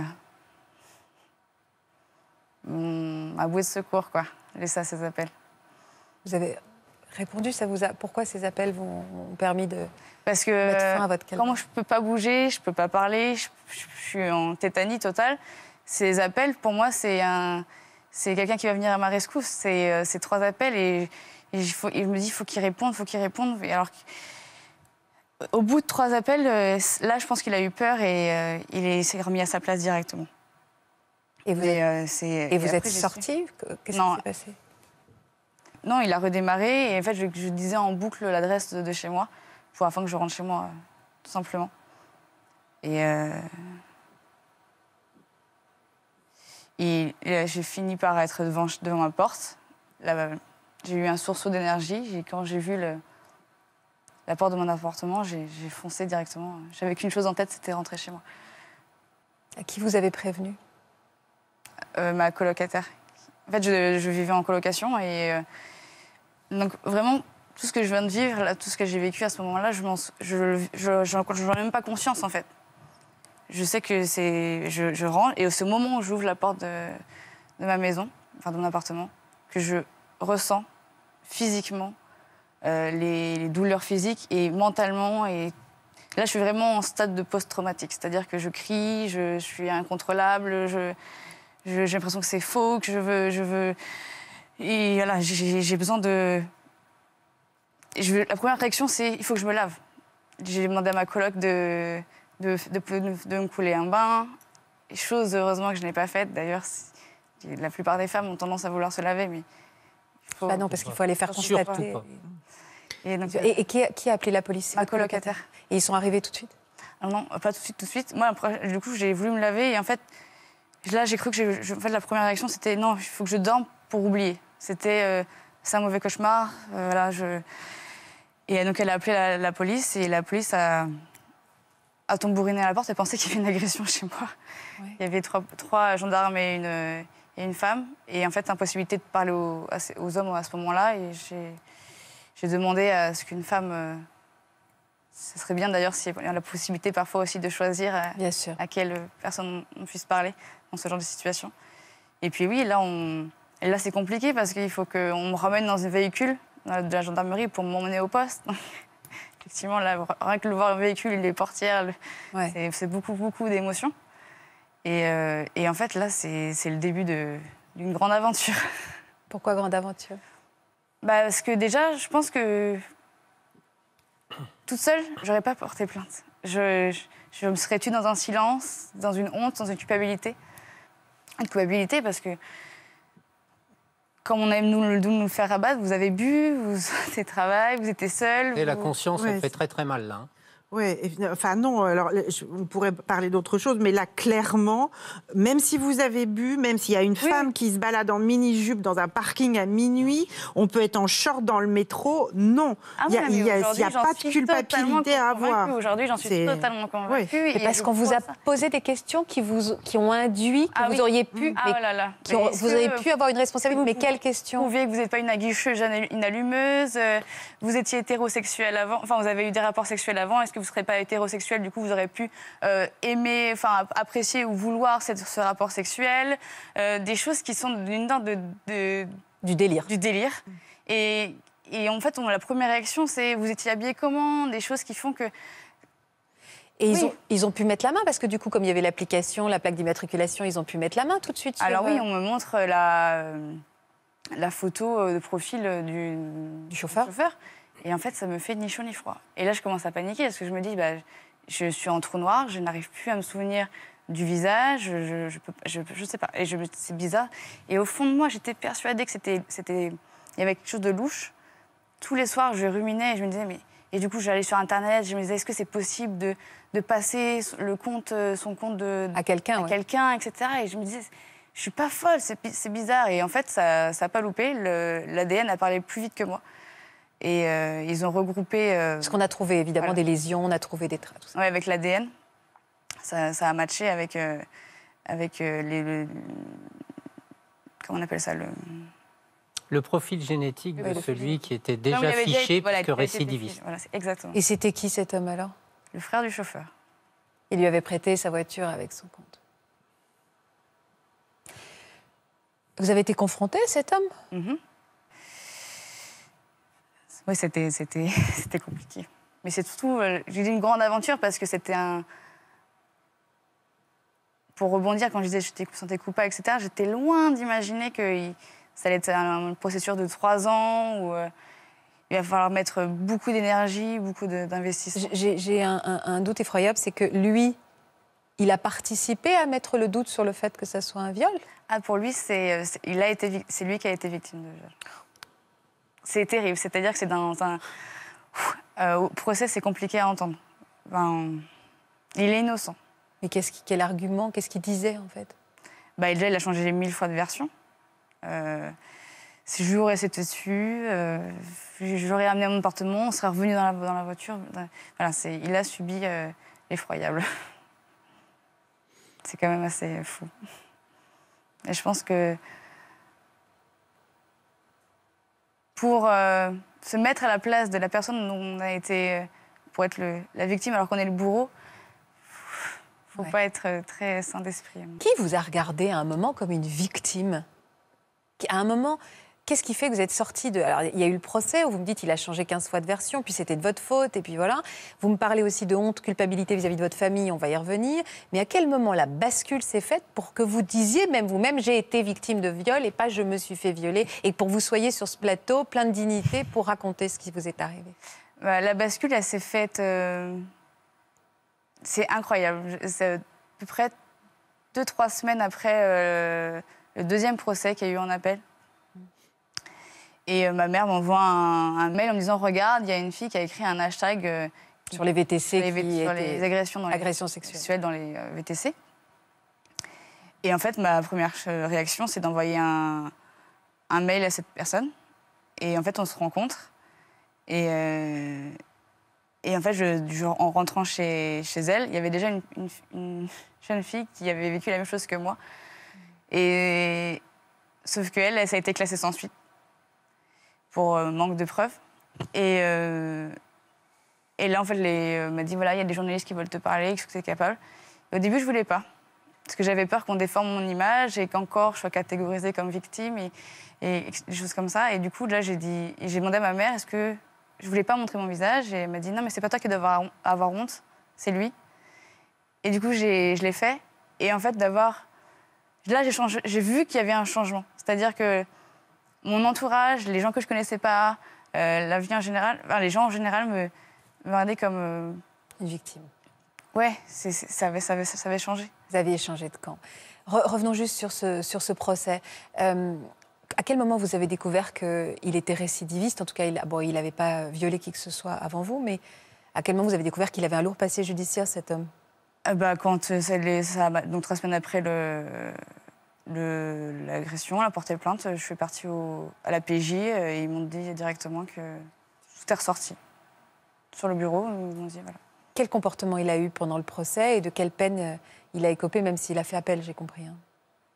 Mon... ma bouée de secours, quoi, les ça, ces appels. Vous avez répondu, ça vous a... pourquoi ces appels vous ont permis de Parce que mettre fin à votre calme? Quand moi, je ne peux pas bouger, je ne peux pas parler, je, je, je suis en tétanie totale. Ces appels, pour moi, c'est un... c'est quelqu'un qui va venir à ma rescousse. C'est euh, ces trois appels et, et, il faut, et je me dis, il faut qu'il réponde, il faut qu'il réponde. Et alors, au bout de trois appels, euh, là, je pense qu'il a eu peur et euh, il, est, il s'est remis à sa place directement. Et vous, et, êtes, euh, c'est, et vous et êtes sortie? Qu'est-ce non. qui s'est passé? Non, il a redémarré et en fait, je, je disais en boucle l'adresse de, de chez moi pour afin que je rentre chez moi, euh, tout simplement. Et, euh, et, et j'ai fini par être devant, devant ma porte. Là, j'ai eu un sursaut d'énergie. Et quand j'ai vu le, la porte de mon appartement, j'ai, j'ai foncé directement. J'avais qu'une chose en tête, c'était rentrer chez moi. À qui vous avez prévenu? Euh, ma colocataire. En fait, je, je vivais en colocation et euh, donc vraiment tout ce que je viens de vivre, là, tout ce que j'ai vécu à ce moment-là, je n'en je, je, je, je, ai même pas conscience en fait. Je sais que c'est, je, je rentre et au ce moment où j'ouvre la porte de, de ma maison, enfin de mon appartement, que je ressens physiquement euh, les, les douleurs physiques et mentalement et là je suis vraiment en stade de post-traumatique, c'est-à-dire que je crie, je, je suis incontrôlable, je Je, j'ai l'impression que c'est faux, que je veux... Je veux... Et voilà, j'ai, j'ai besoin de... Je veux... La première réaction, c'est il faut que je me lave. j'ai demandé à ma coloc de, de, de, de, de me couler un bain. Chose, heureusement, que je n'ai pas faite. D'ailleurs, la plupart des femmes ont tendance à vouloir se laver, mais... Il faut... Bah non, parce qu'il faut aller faire constater. Et, donc, et, et qui, a, qui a appelé la police? Ma colocataire. Et ils sont arrivés tout de suite? Alors non, pas tout de suite, tout de suite. Moi, après, du coup, j'ai voulu me laver et en fait, là, j'ai cru que... J'ai, je, en fait, la première réaction, c'était non, il faut que je dorme pour oublier. C'était... Euh, c'est un mauvais cauchemar. Euh, voilà, je... Et donc, elle a appelé la, la police et la police a... a tambouriné à la porte et pensait qu'il y avait une agression chez moi. Ouais. Il y avait trois, trois gendarmes et une, et une femme. Et en fait, impossibilité de parler aux, aux hommes à ce moment-là. Et j'ai, j'ai demandé à ce qu'une femme... Euh, ce serait bien d'ailleurs s'il y a la possibilité parfois aussi de choisir à, bien sûr. à quelle personne on puisse parler dans ce genre de situation. Et puis oui, là, on, et là c'est compliqué parce qu'il faut qu'on me ramène dans un véhicule de la gendarmerie pour m'emmener au poste. Donc, effectivement, là, rien que le voir le véhicule, les portières, le... ouais. c'est, c'est beaucoup, beaucoup d'émotions. Et, euh, et en fait, là, c'est, c'est le début de, d'une grande aventure. Pourquoi grande aventure? Bah, parce que déjà, je pense que toute seule, j'aurais pas porté plainte. Je, je, je me serais tuée dans un silence, dans une honte, dans une culpabilité. Une culpabilité parce que, comme on aime nous, nous, nous faire abattre, vous avez bu, vous avez travail, vous étiez seule. Et vous... la conscience, ouais, elle fait très très mal là. Hein. Oui, enfin non, alors on pourrait parler d'autre chose, mais là, clairement, même si vous avez bu, même s'il y a une oui. femme qui se balade en mini-jupe dans un parking à minuit, on peut être en short dans le métro, non. Ah il n'y a, y a, y a pas de culpabilité à avoir. Aujourd'hui, j'en suis C'est... totalement convaincue. Oui. Et parce qu'on vous a ça. posé des questions qui, vous, qui ont induit que ah, vous oui. auriez pu... Ah, mais, oh là là. Qui ont, vous avez pu avoir une responsabilité, vous, mais quelles questions? Vous pouviez que vous n'êtes pas une aguicheuse, une allumeuse, vous étiez hétérosexuel avant, enfin vous avez eu des rapports sexuels avant, est-ce que vous ne serez pas hétérosexuel, du coup vous aurez pu euh, aimer, enfin apprécier ou vouloir cette, ce rapport sexuel, euh, des choses qui sont d'une sorte de, de du délire. Du délire. Et, et en fait, on, la première réaction, c'est vous étiez habillé comment, des choses qui font que. Et ils, oui. ont, ils ont pu mettre la main, parce que du coup, comme il y avait l'application, la plaque d'immatriculation, ils ont pu mettre la main tout de suite. Sur... Alors oui, on me montre la, la photo de profil du, du chauffeur. Du chauffeur. Et en fait, ça me fait ni chaud ni froid. Et là, je commence à paniquer parce que je me dis, bah, je suis en trou noir, je n'arrive plus à me souvenir du visage, je, je, peux, je, je sais pas, et je, c'est bizarre. Et au fond de moi, j'étais persuadée que c'était, c'était, il y avait quelque chose de louche. Tous les soirs, je ruminais et je me disais, mais... Et du coup, j'allais sur Internet, je me disais, est-ce que c'est possible de, de passer le compte, son compte de, à quelqu'un, à ouais. quelqu'un, et cetera. Et je me disais, je suis pas folle, c'est, c'est bizarre. Et en fait, ça n'a pas loupé, le, l'A D N a parlé plus vite que moi. Et euh, ils ont regroupé... Euh, Parce qu'on a trouvé évidemment voilà. des lésions, on a trouvé des traces. Tout ça. Oui, avec l'A D N, ça, ça a matché avec, euh, avec euh, les... Le, comment on appelle ça le... le profil génétique oui, de celui profil. qui était déjà non, fiché voilà, puisque récidiviste. Voilà, c'est exactement. Et c'était qui cet homme alors? Le frère du chauffeur. Il lui avait prêté sa voiture avec son compte. Vous avez été confronté à cet homme? mm-hmm. Oui, c'était, c'était, c'était compliqué. Mais c'est surtout, euh, j'ai dit une grande aventure parce que c'était un... Pour rebondir, quand je disais que je me sentais coupable, et cetera, j'étais loin d'imaginer que ça allait être un processus de trois ans où euh, il va falloir mettre beaucoup d'énergie, beaucoup de, d'investissement. J'ai, j'ai un, un, un doute effroyable, c'est que lui, il a participé à mettre le doute sur le fait que ça soit un viol? Ah, pour lui, c'est, c'est, il a été, c'est lui qui a été victime de viol. C'est terrible, c'est-à-dire que c'est dans un... Euh, au procès, c'est compliqué à entendre. Ben, il est innocent. Mais qu'est-ce qui, quel argument, qu'est-ce qu'il disait, en fait? Bah, déjà, il a changé mille fois de version. Euh, si je l'aurais été dessus, euh, j'aurais amené à mon appartement, on serait revenu dans la, dans la voiture. Voilà, c'est, il a subi euh, l'effroyable. C'est quand même assez fou. Et je pense que pour euh, se mettre à la place de la personne dont on a été, euh, pour être le, la victime alors qu'on est le bourreau, il ne faut ouais. pas être très sain d'esprit. Qui vous a regardé à un moment comme une victime? À un moment, qu'est-ce qui fait que vous êtes sorti de... Alors, il y a eu le procès où vous me dites qu'il a changé quinze fois de version, puis c'était de votre faute, et puis voilà. Vous me parlez aussi de honte, culpabilité vis-à-vis de votre famille, on va y revenir. Mais à quel moment la bascule s'est faite pour que vous disiez, même vous-même, j'ai été victime de viol et pas je me suis fait violer, et pour que vous soyez sur ce plateau plein de dignité pour raconter ce qui vous est arrivé? Bah, la bascule, elle s'est faite... Euh... C'est incroyable. C'est à peu près deux, trois semaines après euh, le deuxième procès qu'il y a eu en appel. Et euh, ma mère m'envoie un, un mail en me disant « Regarde, il y a une fille qui a écrit un hashtag... Euh, sur les V T C, sur les, qui sur les agressions, dans agressions les, sexuelles. sexuelles dans les euh, V T C. » Et en fait, ma première réaction, c'est d'envoyer un, un mail à cette personne. Et en fait, on se rencontre. Et... Euh, Et en fait, je, je, en rentrant chez, chez elle, il y avait déjà une, une, une jeune fille qui avait vécu la même chose que moi. Et, sauf qu'elle, ça a été classé sans suite pour euh, manque de preuves. Et, euh, et là, en fait, elle m'a dit, voilà, il y a des journalistes qui veulent te parler, est-ce que tu es capable? Et au début, je ne voulais pas. Parce que j'avais peur qu'on déforme mon image et qu'encore je sois catégorisée comme victime et, et des choses comme ça. Et du coup, là, j'ai dit, j'ai demandé à ma mère, est-ce que... Je voulais pas montrer mon visage et elle m'a dit non mais c'est pas toi qui dois avoir, avoir honte, c'est lui. Et du coup j'ai, je l'ai fait et en fait d'avoir là j'ai changé, j'ai vu qu'il y avait un changement, c'est-à-dire que mon entourage, les gens que je connaissais pas, euh, la vie en général, enfin, les gens en général me, me regardaient comme euh... une victime. Ouais, c'est, c'est, ça, avait, ça, avait, ça avait changé. Vous aviez changé de camp. Re- revenons juste sur ce, sur ce procès. Euh, À quel moment vous avez découvert qu'il était récidiviste? En tout cas, il bon, il n'avait pas violé qui que ce soit avant vous, mais à quel moment vous avez découvert qu'il avait un lourd passé judiciaire, cet homme? euh, bah, Quand euh, ça, les, ça, bah, donc trois semaines après le, le, l'agression, la portée plainte, je suis partie au, à la P J euh, et ils m'ont dit directement que tout est ressorti. Sur le bureau, ils m'ont dit voilà. Quel comportement il a eu pendant le procès et de quelle peine euh, il a écopé, même s'il a fait appel, j'ai compris hein.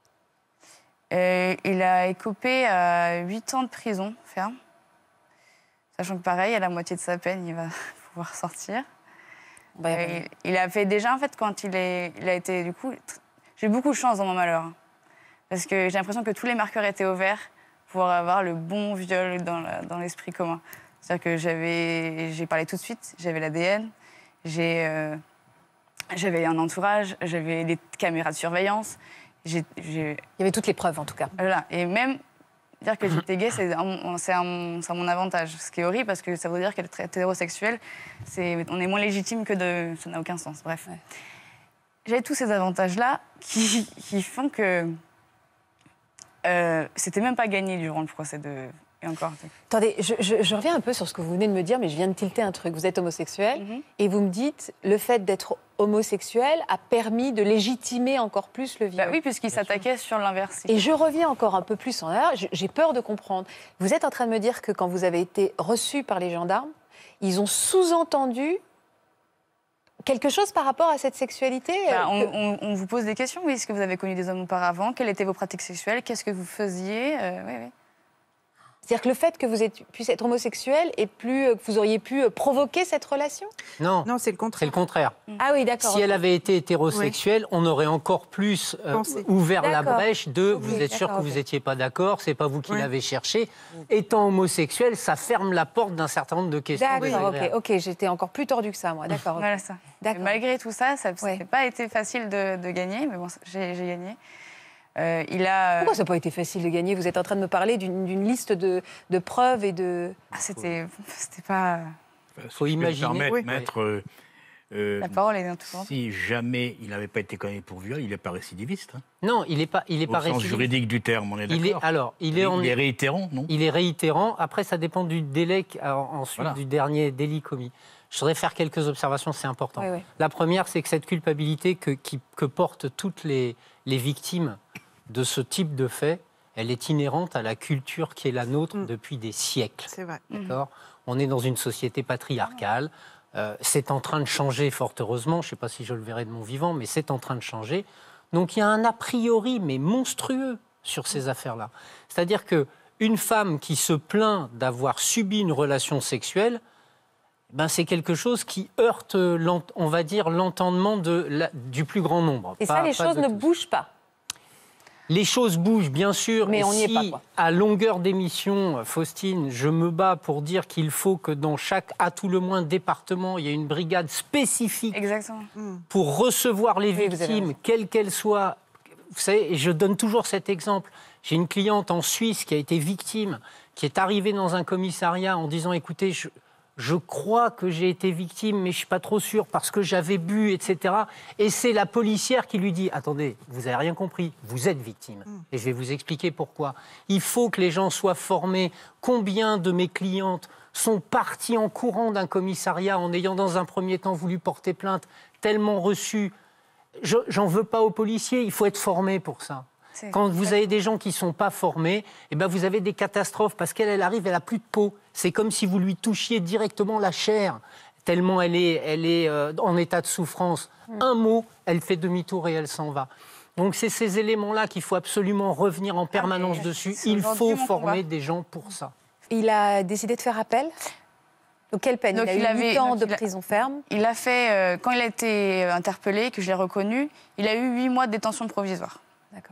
Euh, il a écopé à huit ans de prison ferme. Sachant que pareil, à la moitié de sa peine, il va pouvoir sortir. Bah, euh, il, il a fait déjà, en fait, quand il, est, il a été, du coup... J'ai eu beaucoup de chance dans mon malheur. Hein, parce que j'ai l'impression que tous les marqueurs étaient au vert pour avoir le bon viol dans, la, dans l'esprit commun. C'est-à-dire que j'avais, j'ai parlé tout de suite, j'avais l'A D N, j'ai, euh, j'avais un entourage, j'avais des caméras de surveillance. J'ai, j'ai... Il y avait toutes les preuves, en tout cas. Voilà. Et même dire que j'étais gay, c'est, un, c'est, un, c'est à mon avantage. Ce qui est horrible, parce que ça veut dire qu'être hétérosexuel, c'est, on est moins légitime que de... Ça n'a aucun sens. Bref. Ouais. J'avais tous ces avantages-là qui, qui font que euh, c'était même pas gagné durant le procès de... Et encore. Attendez, je, je, je reviens un peu sur ce que vous venez de me dire, mais je viens de tilter un truc. Vous êtes homosexuel mm-hmm. et vous me dites le fait d'être homosexuel a permis de légitimer encore plus le viol. Bah oui, puisqu'il s'attaquait sur l'inverse. Et je reviens encore un peu plus en arrière. J'ai peur de comprendre. Vous êtes en train de me dire que quand vous avez été reçu par les gendarmes, ils ont sous-entendu quelque chose par rapport à cette sexualité? Bah, on, on, on vous pose des questions. Oui, est-ce que vous avez connu des hommes auparavant? Quelles étaient vos pratiques sexuelles? Qu'est-ce que vous faisiez? euh, oui, oui. C'est-à-dire que le fait que vous êtes, puissiez être homosexuel et plus, que vous auriez pu provoquer cette relation? Non, non c'est le contraire. C'est le contraire. Ah oui, d'accord. Si elle avait été hétérosexuelle, oui. on aurait encore plus euh, ouvert la brèche de okay, vous êtes sûr que okay. vous n'étiez pas d'accord, c'est pas vous qui oui. l'avez cherché. Étant homosexuel, ça ferme la porte d'un certain nombre de questions. D'accord, ok, ok, j'étais encore plus tordue que ça, moi. D'accord. Okay. Voilà ça. Malgré tout ça, ça n'a ouais. pas été facile de, de gagner, mais bon, j'ai, j'ai gagné. Euh, il a... Pourquoi ça n'a pas été facile de gagner? Vous êtes en train de me parler d'une, d'une liste de, de preuves et de... Ah, c'était, c'était pas... Il faut imaginer, oui. maître, euh, euh, la parole est dans tout le monde. Si jamais il n'avait pas été condamné pour viol, il n'est pas récidiviste. Hein. Non, il n'est pas, il est Au pas sens récidiviste. juridique du terme, on est d'accord. Il est, alors, il est, il, en... il est réitérant, non? Il est réitérant. Après, ça dépend du délai ensuite voilà. du dernier délit commis. Je voudrais faire quelques observations, c'est important. Oui, oui. La première, c'est que cette culpabilité que, qui, que portent toutes les, les victimes de ce type de fait, elle est inhérente à la culture qui est la nôtre mmh. depuis des siècles. C'est vrai. D'accord ? Mmh. On est dans une société patriarcale. Euh, c'est en train de changer, fort heureusement. Je ne sais pas si je le verrai de mon vivant, mais c'est en train de changer. Donc il y a un a priori, mais monstrueux, sur ces affaires-là. C'est-à-dire qu'une femme qui se plaint d'avoir subi une relation sexuelle, ben c'est quelque chose qui heurte, on va dire, l'entendement de la, du plus grand nombre. Et pas, ça, les choses ne tous. bougent pas. Les choses bougent, bien sûr. Mais on n'y est pas, quoi. À longueur d'émission, Faustine, je me bats pour dire qu'il faut que dans chaque, à tout le moins, département, il y ait une brigade spécifique Exactement. pour recevoir les oui, victimes, quelles qu'elles soient. Vous savez, je donne toujours cet exemple. J'ai une cliente en Suisse qui a été victime, qui est arrivée dans un commissariat en disant « Écoutez, je, je crois que j'ai été victime, mais je ne suis pas trop sûr parce que j'avais bu, et cetera. Et c'est la policière qui lui dit « Attendez, vous n'avez rien compris, vous êtes victime. Mm. » Et je vais vous expliquer pourquoi. Il faut que les gens soient formés. Combien de mes clientes sont parties en courant d'un commissariat en ayant dans un premier temps voulu porter plainte, tellement reçues. Je, j'en veux pas aux policiers, il faut être formé pour ça. C'est Quand vous avez des gens qui ne sont pas formés, eh ben vous avez des catastrophes parce qu'elle elle arrive, elle n'a plus de peau. C'est comme si vous lui touchiez directement la chair, tellement elle est, elle est euh, en état de souffrance. Mm. Un mot, elle fait demi-tour et elle s'en va. Donc c'est ces éléments-là qu'il faut absolument revenir en permanence ah, dessus. Il faut former des gens pour ça. Il a décidé de faire appel. Donc quelle peine? Donc, il a eu huit ans de prison ferme. Il a fait, euh, quand il a été interpellé, que je l'ai reconnu, il a eu huit mois de détention provisoire. D'accord.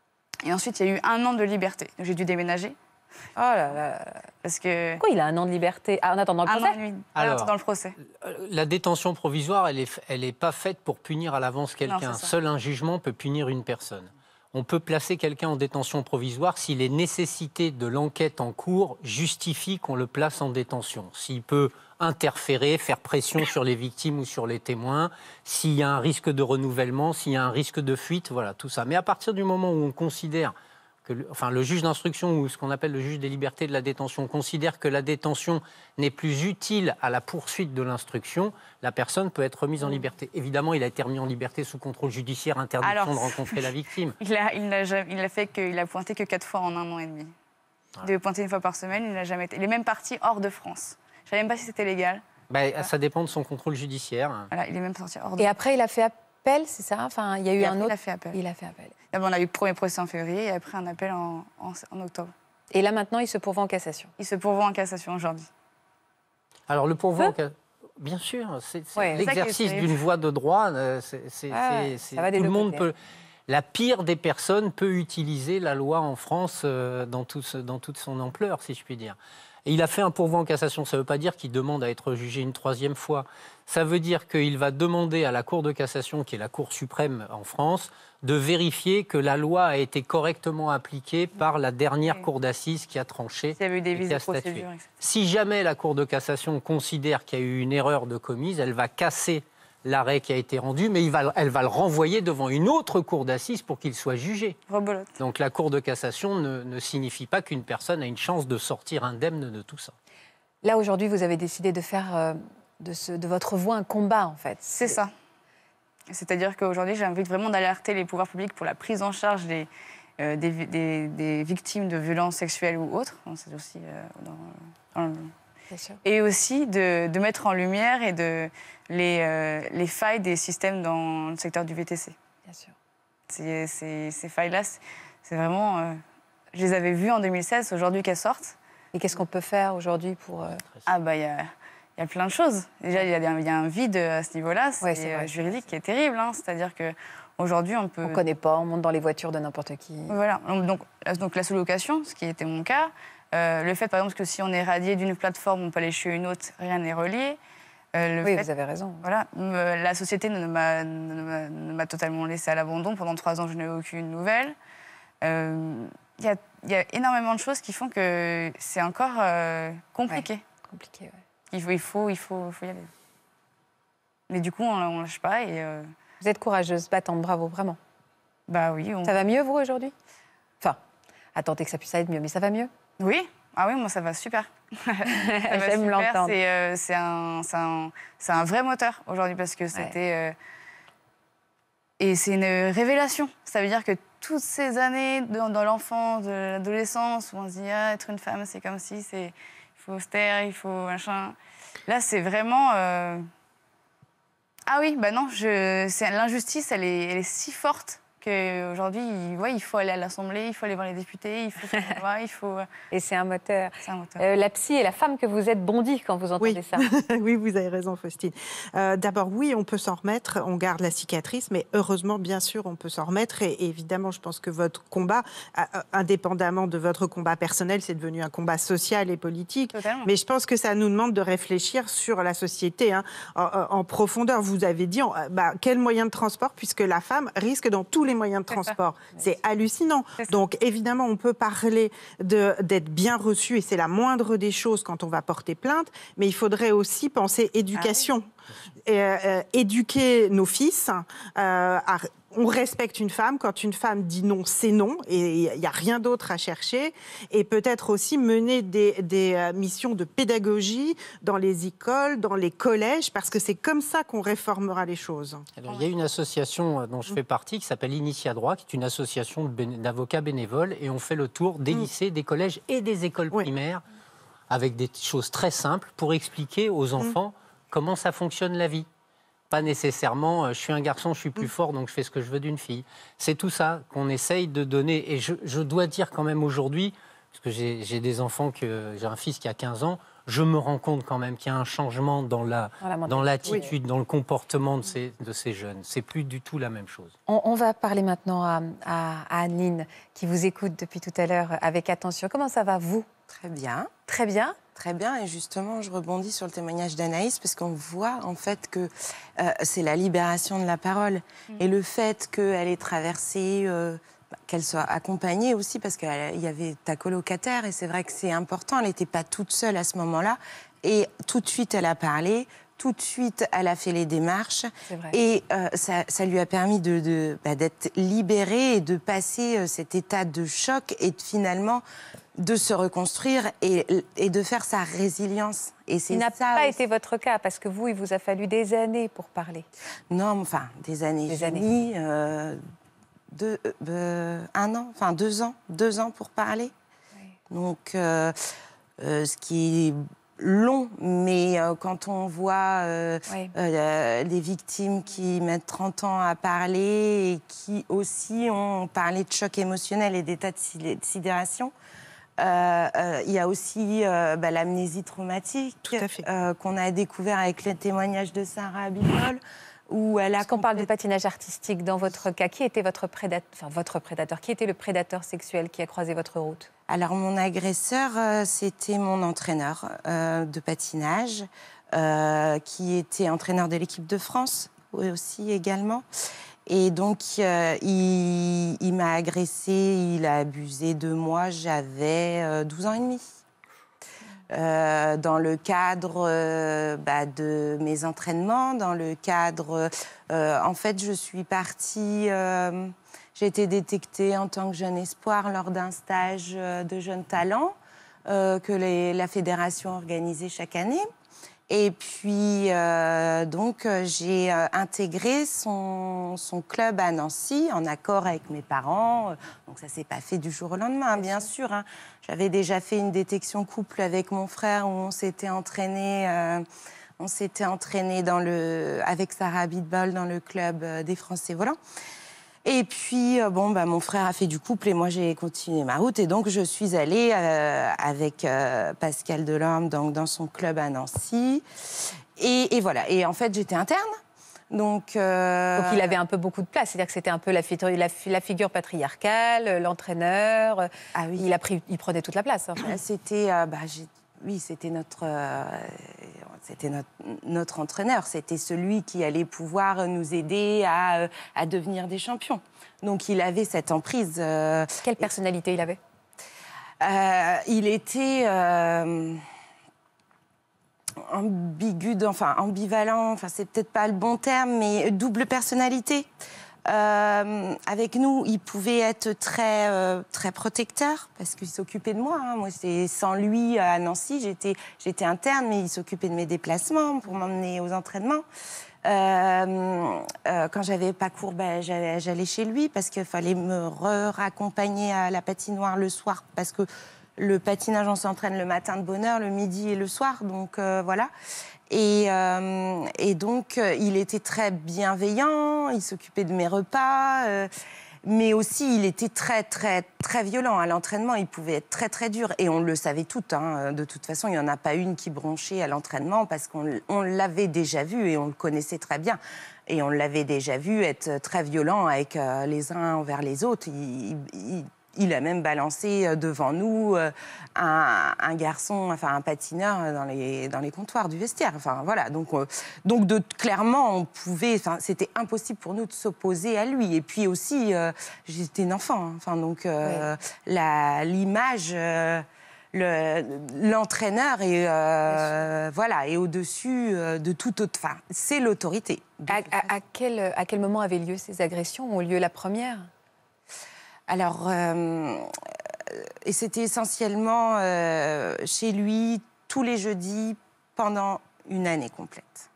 Et ensuite, il y a eu un an de liberté. Donc j'ai dû déménager. Oh là là. Parce que... Pourquoi il a un an de liberté ah, en attendant le procès? Un an et demi. Alors, dans le procès. La détention provisoire, elle n'est elle est pas faite pour punir à l'avance quelqu'un. Seul un jugement peut punir une personne. On peut placer quelqu'un en détention provisoire si les nécessités de l'enquête en cours justifient qu'on le place en détention. S'il peut interférer, faire pression sur les victimes ou sur les témoins, s'il y a un risque de renouvellement, s'il y a un risque de fuite, voilà, tout ça. Mais à partir du moment où on considère que le, enfin, le juge d'instruction ou ce qu'on appelle le juge des libertés de la détention considère que la détention n'est plus utile à la poursuite de l'instruction, la personne peut être remise en liberté. Évidemment, il a été remis en liberté sous contrôle judiciaire, interdiction Alors, de rencontrer la victime. Il a, il a, il a fait qu'il a pointé que quatre fois en un an et demi. Voilà. Il devait pointer une fois par semaine, il n'a jamais été. Il est même parti hors de France. Je ne savais même pas si c'était légal. Bah, voilà. Ça dépend de son contrôle judiciaire. Voilà, il est même sorti hors de Et après, il a fait appel, c'est ça? Enfin, il y a eu et un autre. Il a fait appel. Il a fait appel. D'abord, on a eu le premier procès en février et après un appel en, en, en octobre. Et là, maintenant, il se pourvoit en cassation. Il se pourvoit en cassation aujourd'hui. Alors, le pourvoi en cassation, bien sûr, c'est ouais, l'exercice d'une voie de droit. C'est, c'est, ah ouais, c'est, tout le monde peut. La pire des personnes peut utiliser la loi en France euh, dans, tout, dans toute son ampleur, si je puis dire. Et il a fait un pourvoi en cassation. Ça ne veut pas dire qu'il demande à être jugé une troisième fois. Ça veut dire qu'il va demander à la Cour de cassation, qui est la Cour suprême en France, de vérifier que la loi a été correctement appliquée par la dernière oui. Cour d'assises qui a tranché S'il y avait eu des et qui a statué. Si jamais la Cour de cassation considère qu'il y a eu une erreur de commise, elle va casser l'arrêt qui a été rendu, mais il va, elle va le renvoyer devant une autre cour d'assises pour qu'il soit jugé. Rebelote. Donc la cour de cassation ne, ne signifie pas qu'une personne a une chance de sortir indemne de tout ça. Là, aujourd'hui, vous avez décidé de faire euh, de, ce, de votre voix un combat, en fait. C'est ça. C'est-à-dire qu'aujourd'hui, j'ai envie vraiment d'alerter les pouvoirs publics pour la prise en charge des, euh, des, des, des victimes de violences sexuelles ou autres. C'est aussi euh, dans, dans le... Et aussi de, de mettre en lumière et de, les, euh, les failles des systèmes dans le secteur du V T C. Bien sûr. C'est, c'est, ces failles-là, c'est, c'est vraiment... Euh, je les avais vues en deux mille seize, aujourd'hui qu'elles sortent. Et qu'est-ce qu'on peut faire aujourd'hui pour... Euh... Ah bah il y a, y a plein de choses. Déjà, il y, y a un vide à ce niveau-là, c'est, ouais, c'est vrai, juridique qui est terrible. Hein. C'est-à-dire qu'aujourd'hui, on peut... On ne connaît pas, on monte dans les voitures de n'importe qui. Voilà, donc, donc la sous-location, ce qui était mon cas... Euh, le fait, par exemple, que si on est radié d'une plateforme, on peut aller chez une autre, rien n'est relié. Euh, le oui, fait, vous avez raison. Voilà, me, la société ne m'a, ne, m'a, ne m'a totalement laissée à l'abandon. Pendant trois ans, je n'ai eu aucune nouvelle. Il euh, y, y a énormément de choses qui font que c'est encore euh, compliqué. Ouais, compliqué, ouais. Il faut, il faut, il faut, il faut y aller. Mais du coup, on ne lâche pas. Et, euh... Vous êtes courageuse, battante, bravo, vraiment. Bah oui. On... Ça va mieux, vous, aujourd'hui? Enfin, à tenter que ça puisse aller mieux, mais ça va mieux? Oui, ah oui, moi ça va super. ça va J'aime super. l'entendre. C'est, euh, c'est, un, c'est, un, c'est un vrai moteur aujourd'hui parce que c'était... Ouais. Euh, et c'est une révélation. Ça veut dire que toutes ces années dans, dans l'enfance, de l'adolescence, où on se dit ah, être une femme, c'est comme si, c'est, il faut se taire, il faut machin. Là, c'est vraiment... Euh... Ah oui, bah non, je, c'est, l'injustice, elle est, elle est si forte qu'aujourd'hui, ouais, il faut aller à l'Assemblée, il faut aller voir les députés, il faut faire loi, il faut... Et c'est un moteur. C'est un moteur. Euh, la psy et la femme que vous êtes bondit quand vous entendez oui. ça. Oui, vous avez raison, Faustine. Euh, d'abord, oui, on peut s'en remettre, on garde la cicatrice, mais heureusement, bien sûr, on peut s'en remettre. Et, et évidemment, je pense que votre combat, euh, indépendamment de votre combat personnel, c'est devenu un combat social et politique. Totalement. Mais je pense que ça nous demande de réfléchir sur la société hein, en, en profondeur. Vous avez dit, en, bah, quel moyen de transport, puisque la femme risque dans tous les moyens de transport. C'est hallucinant. Donc, évidemment, on peut parler de, d'être bien reçu, et c'est la moindre des choses quand on va porter plainte, mais il faudrait aussi penser éducation. Ah oui. Et, euh, éduquer nos fils euh, à... On respecte une femme. Quand une femme dit non, c'est non. Et il n'y a rien d'autre à chercher. Et peut-être aussi mener des, des missions de pédagogie dans les écoles, dans les collèges, parce que c'est comme ça qu'on réformera les choses. Alors, il y a une association dont je fais partie qui s'appelle Initia Droit, qui est une association d'avocats bénévoles. Et on fait le tour des lycées, des collèges et des écoles oui. primaires avec des choses très simples pour expliquer aux enfants mmh. comment ça fonctionne la vie. Pas nécessairement, je suis un garçon, je suis plus fort, donc je fais ce que je veux d'une fille. C'est tout ça qu'on essaye de donner. Et je, je dois dire quand même aujourd'hui, parce que j'ai, j'ai des enfants, que, j'ai un fils qui a quinze ans, je me rends compte quand même qu'il y a un changement dans, la, dans l'attitude, oui. dans le comportement de ces, de ces jeunes. C'est plus du tout la même chose. On, on va parler maintenant à, à, à Anne-Lyne, qui vous écoute depuis tout à l'heure avec attention. Comment ça va, vous ? Très bien. Très bien. Très bien, et justement, je rebondis sur le témoignage d'Anaïs, parce qu'on voit en fait que euh, c'est la libération de la parole. Mmh. Et le fait qu'elle ait traversé, euh, qu'elle soit accompagnée aussi, parce qu'il y avait ta colocataire, et c'est vrai que c'est important, elle n'était pas toute seule à ce moment-là. Et tout de suite, elle a parlé, tout de suite, elle a fait les démarches. Et euh, ça, ça lui a permis de, de, bah, d'être libérée et de passer euh, cet état de choc et de, finalement... de se reconstruire et, et de faire sa résilience. Et c'est il n'a ça pas aussi. été votre cas, parce que vous, il vous a fallu des années pour parler. Non, enfin, des années. Des J'ai années. mis euh, deux, euh, un an, enfin deux ans, deux ans pour parler. Oui. Donc, euh, euh, ce qui est long, mais euh, quand on voit euh, oui. euh, des victimes qui mettent trente ans à parler et qui aussi ont parlé de choc émotionnel et d'état de sidération, il euh, euh, y a aussi euh, bah, l'amnésie traumatique euh, qu'on a découvert avec le témoignage de Sarah Abitbol. Où elle a Parce qu'on parle de patinage artistique, dans votre cas, qui était votre prédateur, enfin, votre prédateur, qui était le prédateur sexuel qui a croisé votre route ? Alors, mon agresseur, euh, c'était mon entraîneur euh, de patinage, euh, qui était entraîneur de l'équipe de France aussi également. Et donc, euh, il, il m'a agressée, il a abusé de moi, j'avais euh, douze ans et demi. Euh, dans le cadre euh, bah, de mes entraînements, dans le cadre... Euh, en fait, je suis partie... Euh, j'ai été détectée en tant que jeune espoir lors d'un stage de jeunes talents euh, que les, la fédération organisait chaque année. Et puis, euh, donc, j'ai euh, intégré son, son club à Nancy, en accord avec mes parents. Donc, ça ne s'est pas fait du jour au lendemain, bien sûr. Hein. J'avais déjà fait une détection couple avec mon frère où on s'était entraîné, euh, on s'était entraîné dans le, avec Sarah Abitbol dans le club des Français volants. Et puis, euh, bon, bah, mon frère a fait du couple et moi, j'ai continué ma route. Et donc, je suis allée euh, avec euh, Pascal Delorme donc, dans son club à Nancy. Et, et voilà. Et en fait, j'étais interne. Donc, euh... donc, il avait un peu beaucoup de place. C'est-à-dire que c'était un peu la, fi- la, la figure patriarcale, l'entraîneur. Ah oui. Il, a pris, il prenait toute la place. En fait. C'était... Euh, bah, j'ai... Oui, c'était notre, euh, c'était notre, notre entraîneur. C'était celui qui allait pouvoir nous aider à, à devenir des champions. Donc, il avait cette emprise. Euh, Quelle personnalité il avait ? euh, Il était euh, ambigu, enfin ambivalent. Enfin, c'est peut-être pas le bon terme, mais double personnalité. Euh, avec nous, il pouvait être très, euh, très protecteur parce qu'il s'occupait de moi. Hein. Moi, c'est sans lui à Nancy, j'étais, j'étais interne, mais il s'occupait de mes déplacements pour m'emmener aux entraînements. Euh, euh, quand j'avais pas cours, ben, j'allais, j'allais chez lui parce qu'il fallait me raccompagner à la patinoire le soir parce que le patinage, on s'entraîne le matin de bonne heure, le midi et le soir. Donc euh, voilà. Et, euh, et donc, euh, il était très bienveillant, il s'occupait de mes repas, euh, mais aussi, il était très, très, très violent. À l'entraînement, il pouvait être très, très dur. Et on le savait toutes. Hein. De toute façon, il n'y en a pas une qui bronchait à l'entraînement parce qu'on on l'avait déjà vu et on le connaissait très bien. Et on l'avait déjà vu être très violent avec euh, les uns envers les autres. Il, il, il a même balancé devant nous un, un garçon, enfin un patineur dans les, dans les comptoirs du vestiaire. Enfin, voilà. Donc, euh, donc de, clairement, on pouvait, enfin, c'était impossible pour nous de s'opposer à lui. Et puis aussi, euh, j'étais une enfant. Hein. Enfin, donc, euh, oui. la, l'image... Euh, Le, l'entraîneur est, euh, voilà, est au-dessus de toute autre... Enfin, c'est l'autorité. À, à, à, quel, à quel moment avaient lieu ces agressions? Ont lieu la première? Alors, euh, et c'était essentiellement euh, chez lui, tous les jeudis, pendant une année complète.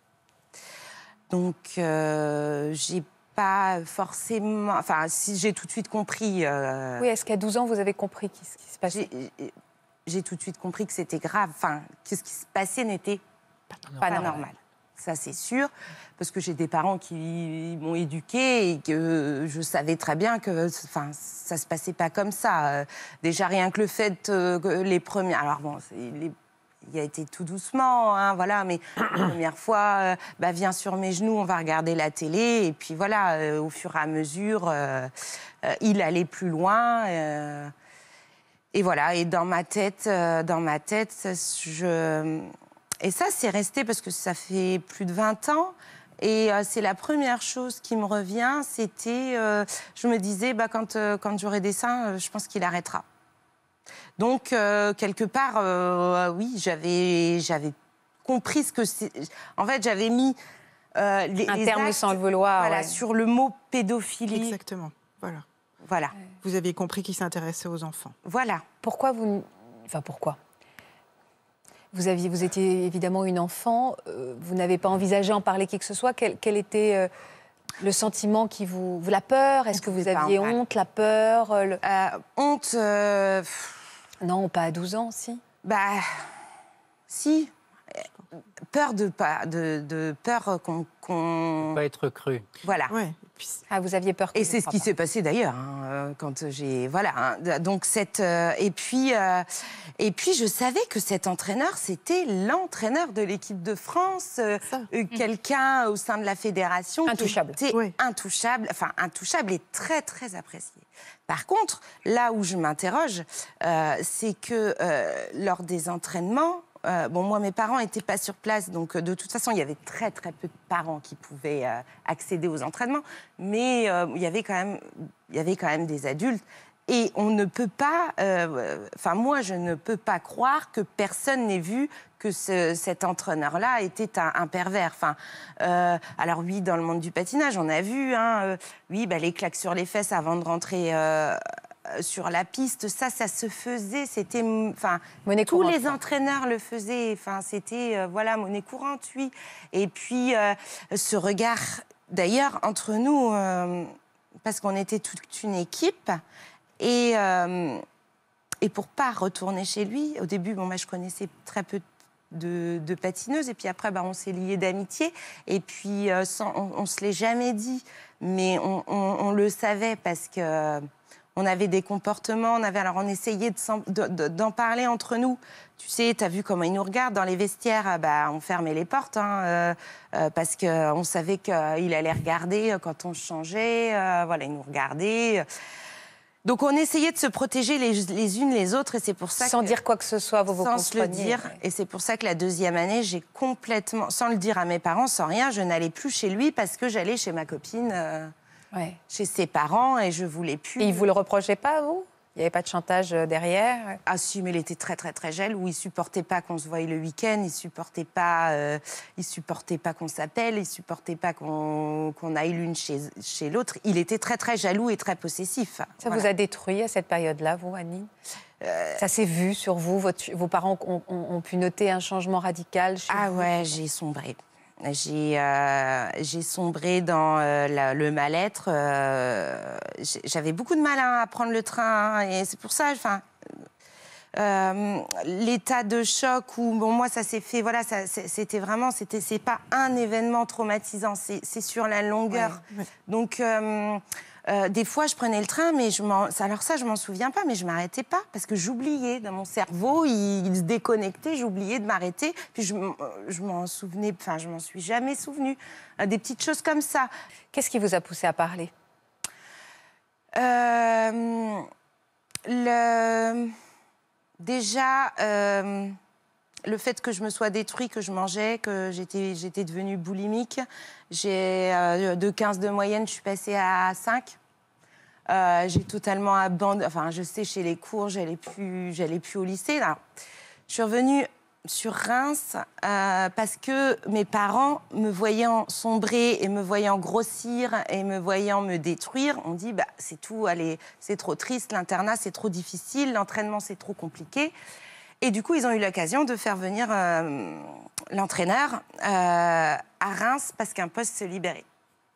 Donc, euh, j'ai pas forcément... Enfin, si j'ai tout de suite compris... Euh, oui, est-ce qu'à douze ans, vous avez compris ce qui se passait? J'ai, j'ai tout de suite compris que c'était grave. Enfin, que ce qui se passait n'était pas, pas normal. normal. Ça, c'est sûr. Parce que j'ai des parents qui m'ont éduquée et que je savais très bien que enfin, ça se passait pas comme ça. Déjà, rien que le fait euh, que les premières... Alors bon, c'est les... il a été tout doucement, hein, voilà, mais la première fois, euh, bah, viens sur mes genoux, on va regarder la télé. Et puis voilà, euh, au fur et à mesure, euh, euh, il allait plus loin. Euh, et voilà, et dans ma tête, euh, dans ma tête, je... Et ça, c'est resté parce que ça fait plus de vingt ans. Et euh, c'est la première chose qui me revient, c'était... Euh, je me disais, bah, quand, euh, quand j'aurai des seins, euh, je pense qu'il arrêtera. Donc, euh, quelque part, euh, oui, j'avais, j'avais compris ce que c'est... En fait, j'avais mis euh, les, un les terme actes, sans le vouloir. Voilà, ouais. sur le mot pédophilie. Exactement, voilà. Voilà. Vous aviez compris qu'il s'intéressait aux enfants. Voilà. Pourquoi vous... Enfin, pourquoi vous, aviez, vous étiez évidemment une enfant, euh, vous n'avez pas envisagé en parler qui que ce soit. Quel, quel était... Euh... Le sentiment qui vous... La peur? Est-ce que vous aviez honte, la peur le... euh, Honte... Euh... Non, pas à douze ans, si. Bah... Si. Peur de pas... De, de peur qu'on... qu'on... pas être cru. Voilà. Ouais. Ah, vous aviez peur que Et c'est ce qui s'est passé d'ailleurs, hein, quand j'ai... Voilà. Hein, donc cette... Euh, et, puis, euh, et puis, je savais que cet entraîneur, c'était l'entraîneur de l'équipe de France. Euh, euh, quelqu'un au sein de la fédération... Intouchable. Qui était oui. intouchable. Enfin, intouchable et très, très apprécié. Par contre, là où je m'interroge, euh, c'est que euh, lors des entraînements... Euh, bon, moi, mes parents n'étaient pas sur place, donc euh, de toute façon, il y avait très, très peu de parents qui pouvaient euh, accéder aux entraînements, mais euh, il y avait quand même, il y avait quand même des adultes. Et on ne peut pas... Enfin, euh, moi, je ne peux pas croire que personne n'ait vu que ce, cet entraîneur-là était un, un pervers. Enfin, euh, alors oui, dans le monde du patinage, on a vu, hein, euh, oui, bah, les claques sur les fesses avant de rentrer... Euh, sur la piste, ça, ça se faisait, c'était... Enfin, tous les quoi. entraîneurs le faisaient, enfin, c'était, euh, voilà, monnaie courante, oui. Et puis, euh, ce regard, d'ailleurs, entre nous, euh, parce qu'on était toute une équipe, et, euh, et pour pas retourner chez lui, au début, bon, moi, je connaissais très peu de, de patineuses, et puis après, bah, on s'est liés d'amitié, et puis, euh, sans, on, on se l'est jamais dit, mais on, on, on le savait, parce que... On avait des comportements, on avait, alors on essayait de, de, de, d'en parler entre nous. Tu sais, tu as vu comment ils nous regardent dans les vestiaires, bah, on fermait les portes, hein, euh, euh, parce qu'on savait qu'il allait regarder quand on changeait, euh, voilà, il nous regardait. Donc on essayait de se protéger les, les unes les autres, et c'est pour ça sans que... dire quoi que ce soit, vous vous Sans se le dire, ouais. Et c'est pour ça que la deuxième année, j'ai complètement, sans le dire à mes parents, sans rien, je n'allais plus chez lui parce que j'allais chez ma copine... Euh... Ouais. Chez ses parents, et je voulais plus... Et il vous le reprochait pas, vous? Il n'y avait pas de chantage derrière? Ah si, mais il était très, très, très jaloux. Il supportait pas qu'on se voie le week-end, il supportait pas, euh, il supportait pas qu'on s'appelle, il supportait pas qu'on, qu'on aille l'une chez, chez l'autre. Il était très, très jaloux et très possessif. Ça voilà. Vous a détruit à cette période-là, vous, Annie? euh... Ça s'est vu sur vous? Votre, vos parents ont, ont, ont pu noter un changement radical chez Ah vous? ouais, j'ai sombré. J'ai, euh, j'ai sombré dans euh, la, le mal-être. Euh, j'avais beaucoup de mal hein, à prendre le train. Hein, et c'est pour ça, enfin, euh, l'état de choc où, bon, moi, ça s'est fait, voilà, ça, c'était vraiment, c'était, c'est pas un événement traumatisant, c'est, c'est sur la longueur. Ouais, ouais. Donc, euh, euh, des fois, je prenais le train, mais je m'en, alors ça, je m'en souviens pas, mais je m'arrêtais pas parce que j'oubliais. Dans mon cerveau, il, il se déconnectait, j'oubliais de m'arrêter. Puis je, je m'en souvenais, enfin, je m'en suis jamais souvenue. Euh, des petites choses comme ça. Qu'est-ce qui vous a poussé à parler? euh, le... Déjà, euh, le fait que je me sois détruit, que je mangeais, que j'étais, j'étais devenue boulimique. J'ai, euh, de quinze de moyenne, je suis passée à cinq. Euh, j'ai totalement abandonné. Enfin, je séchais les cours, j'allais plus, j'allais plus au lycée. Là. Je suis revenue sur Reims euh, parce que mes parents, me voyant sombrer et me voyant grossir et me voyant me détruire, ont dit bah, c'est tout, allez, c'est trop triste, l'internat c'est trop difficile, l'entraînement c'est trop compliqué. Et du coup, ils ont eu l'occasion de faire venir euh, l'entraîneur euh, à Reims parce qu'un poste se libérait.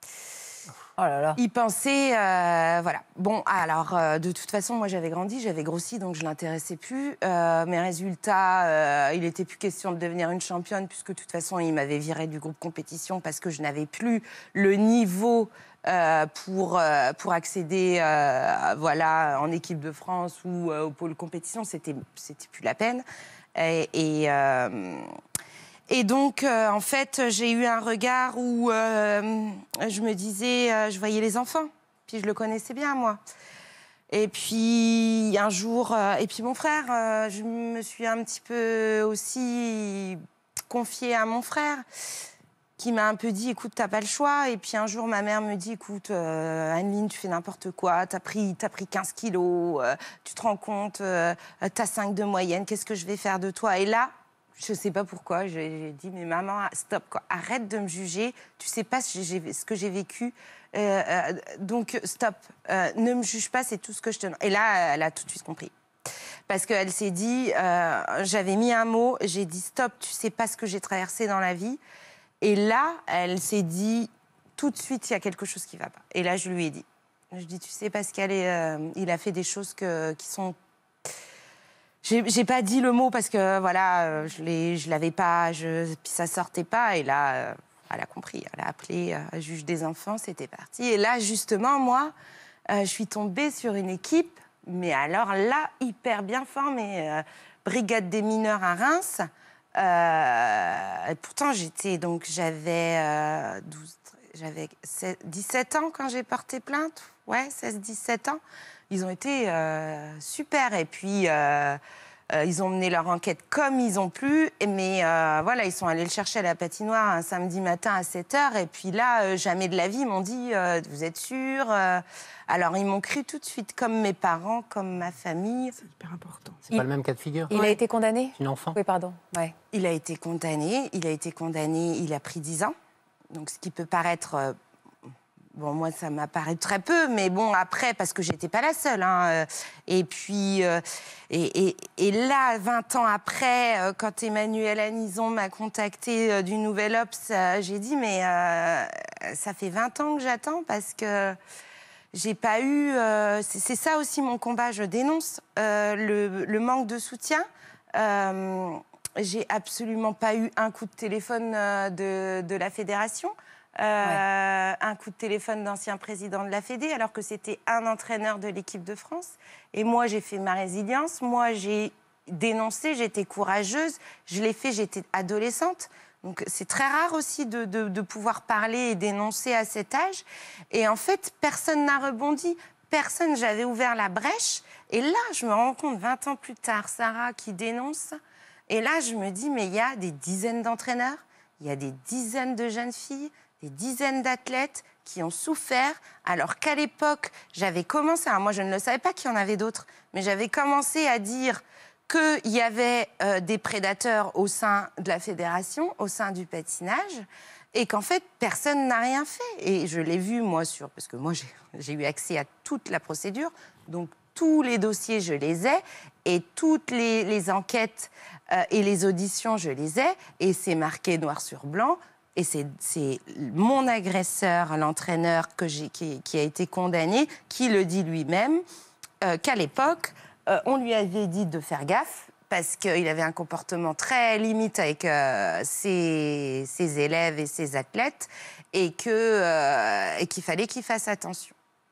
Oh là là. Il pensait, euh, voilà. Bon, alors, euh, de toute façon, moi, j'avais grandi, j'avais grossi, donc je ne l'intéressais plus. Euh, mes résultats, euh, il n'était plus question de devenir une championne, puisque de toute façon, il m'avait viré du groupe compétition parce que je n'avais plus le niveau euh, pour, euh, pour accéder euh, voilà, en équipe de France ou euh, au pôle compétition. C'était, c'était plus la peine. Et... et euh, Et donc, euh, en fait, j'ai eu un regard où euh, je me disais, euh, je voyais les enfants, puis je le connaissais bien, moi. Et puis, un jour, euh, et puis mon frère, euh, je me suis un petit peu aussi confiée à mon frère, qui m'a un peu dit, écoute, t'as pas le choix. Et puis un jour, ma mère me dit, écoute, euh, Anne-Lyne, tu fais n'importe quoi, t'as pris, t'as pris quinze kilos, euh, tu te rends compte, euh, t'as cinq de moyenne, qu'est-ce que je vais faire de toi? Et là, je sais pas pourquoi, j'ai dit, mais maman, stop, quoi. Arrête de me juger, tu sais pas ce que j'ai vécu, euh, euh, donc stop, euh, ne me juge pas, c'est tout ce que je te... Et là, elle a tout de suite compris. Parce qu'elle s'est dit, euh, j'avais mis un mot, j'ai dit, stop, tu sais pas ce que j'ai traversé dans la vie. Et là, elle s'est dit, tout de suite, il y a quelque chose qui va pas. Et là, je lui ai dit, je dis, tu sais, Pascal, euh, il a fait des choses que, qui sont... J'ai, j'ai pas dit le mot parce que voilà, je l'ai, je l'avais pas, je, puis ça sortait pas. Et là, euh, elle a compris, elle a appelé euh, juge des enfants, c'était parti. Et là, justement, moi, euh, je suis tombée sur une équipe, mais alors là, hyper bien formée, euh, brigade des mineurs à Reims. Euh, et pourtant, j'étais donc j'avais euh, douze, j'avais dix-sept ans quand j'ai porté plainte, ouais, seize dix-sept ans. Ils ont été euh, super. Et puis, euh, euh, ils ont mené leur enquête comme ils ont pu. Mais euh, voilà, ils sont allés le chercher à la patinoire un samedi matin à sept heures. Et puis là, euh, jamais de la vie, ils m'ont dit euh, « Vous êtes sûr ?» euh, Alors, ils m'ont cru tout de suite, comme mes parents, comme ma famille. C'est hyper important. C'est il... pas le même cas de figure. Il ouais. a été condamné? Une enfant. Oui, pardon. Ouais. Il a été condamné. Il a été condamné, il a pris dix ans. Donc, ce qui peut paraître... Euh, Bon, moi, ça m'apparaît très peu, mais bon, après, parce que j'étais pas la seule. Hein, et puis, euh, et, et, et là, vingt ans après, euh, quand Emmanuel Anison m'a contactée euh, du Nouvel Obs, euh, j'ai dit, mais euh, ça fait vingt ans que j'attends parce que j'ai pas eu... Euh, c'est, c'est ça aussi mon combat, je dénonce euh, le, le manque de soutien. Euh, j'ai absolument pas eu un coup de téléphone euh, de, de la fédération. Euh, ouais. Un coup de téléphone d'ancien président de la Fédé, alors que c'était un entraîneur de l'équipe de France. Et moi, j'ai fait ma résilience. Moi, j'ai dénoncé, j'étais courageuse. Je l'ai fait, j'étais adolescente. Donc, c'est très rare aussi de, de, de pouvoir parler et dénoncer à cet âge. Et en fait, personne n'a rebondi. Personne, j'avais ouvert la brèche. Et là, je me rends compte, vingt ans plus tard, Sarah qui dénonce. Et là, je me dis, mais il y a des dizaines d'entraîneurs, il y a des dizaines de jeunes filles, des dizaines d'athlètes qui ont souffert, alors qu'à l'époque, j'avais commencé, alors moi je ne le savais pas qu'il y en avait d'autres, mais j'avais commencé à dire qu'il y avait euh, des prédateurs au sein de la fédération, au sein du patinage, et qu'en fait, personne n'a rien fait. Et je l'ai vu, moi, sur, parce que moi, j'ai, j'ai eu accès à toute la procédure, donc tous les dossiers, je les ai, et toutes les, les enquêtes euh, et les auditions, je les ai, et c'est marqué noir sur blanc. Et c'est, c'est mon agresseur, l'entraîneur que j'ai, qui, qui a été condamné, qui le dit lui-même, euh, qu'à l'époque, euh, on lui avait dit de faire gaffe, parce qu'il avait un comportement très limite avec euh, ses, ses élèves et ses athlètes, et, que, euh, et qu'il fallait qu'il fasse attention.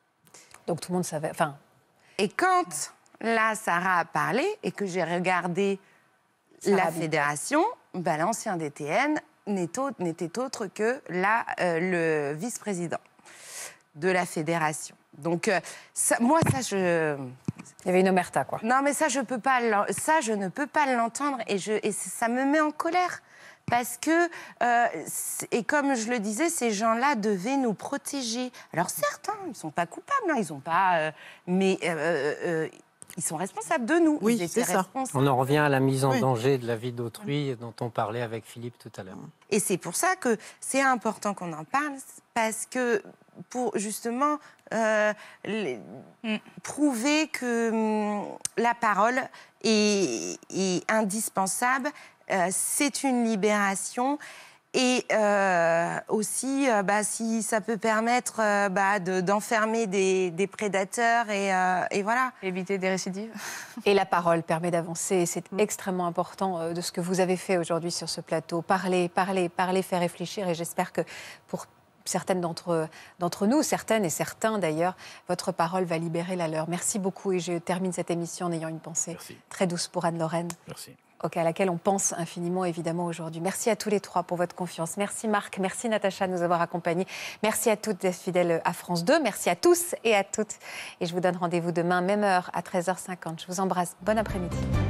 Donc tout le monde savait... Enfin... Et quand, là, Sarah a parlé, et que j'ai regardé Sarah la fédération, ben, l'ancien D T N... n'était autre que là, euh, le vice-président de la fédération. Donc, euh, ça, moi, ça, je... Il y avait une omerta, quoi. Non, mais ça, je peux pas, ça, je ne peux pas l'entendre et, je, et ça me met en colère. Parce que, euh, et comme je le disais, ces gens-là devaient nous protéger. Alors certes, hein, ils ne sont pas coupables, hein, ils n'ont pas... Euh, mais euh, euh, ils sont responsables de nous. Oui, ils étaient c'est ça. responsables. On en revient à la mise en Oui. danger de la vie d'autrui dont on parlait avec Philippe tout à l'heure. Et c'est pour ça que c'est important qu'on en parle, parce que pour justement euh, les, mm. prouver que hum, la parole est, est indispensable, euh, c'est une libération. Et euh, aussi, euh, bah, si ça peut permettre euh, bah, de, d'enfermer des, des prédateurs et, euh, et voilà. Éviter des récidives. Et la parole permet d'avancer. C'est mmh. extrêmement important euh, de ce que vous avez fait aujourd'hui sur ce plateau. Parler, parler, parler, faire réfléchir. Et j'espère que pour certaines d'entre, d'entre nous, certaines et certains d'ailleurs, votre parole va libérer la leur. Merci beaucoup. Et je termine cette émission en ayant une pensée Merci. très douce pour Anne-Lorraine. Merci. Okay, à laquelle on pense infiniment, évidemment, aujourd'hui. Merci à tous les trois pour votre confiance. Merci Marc, merci Natacha de nous avoir accompagnés. Merci à toutes d'être fidèles à France deux. Merci à tous et à toutes. Et je vous donne rendez-vous demain, même heure, à treize heures cinquante. Je vous embrasse. Bon après-midi.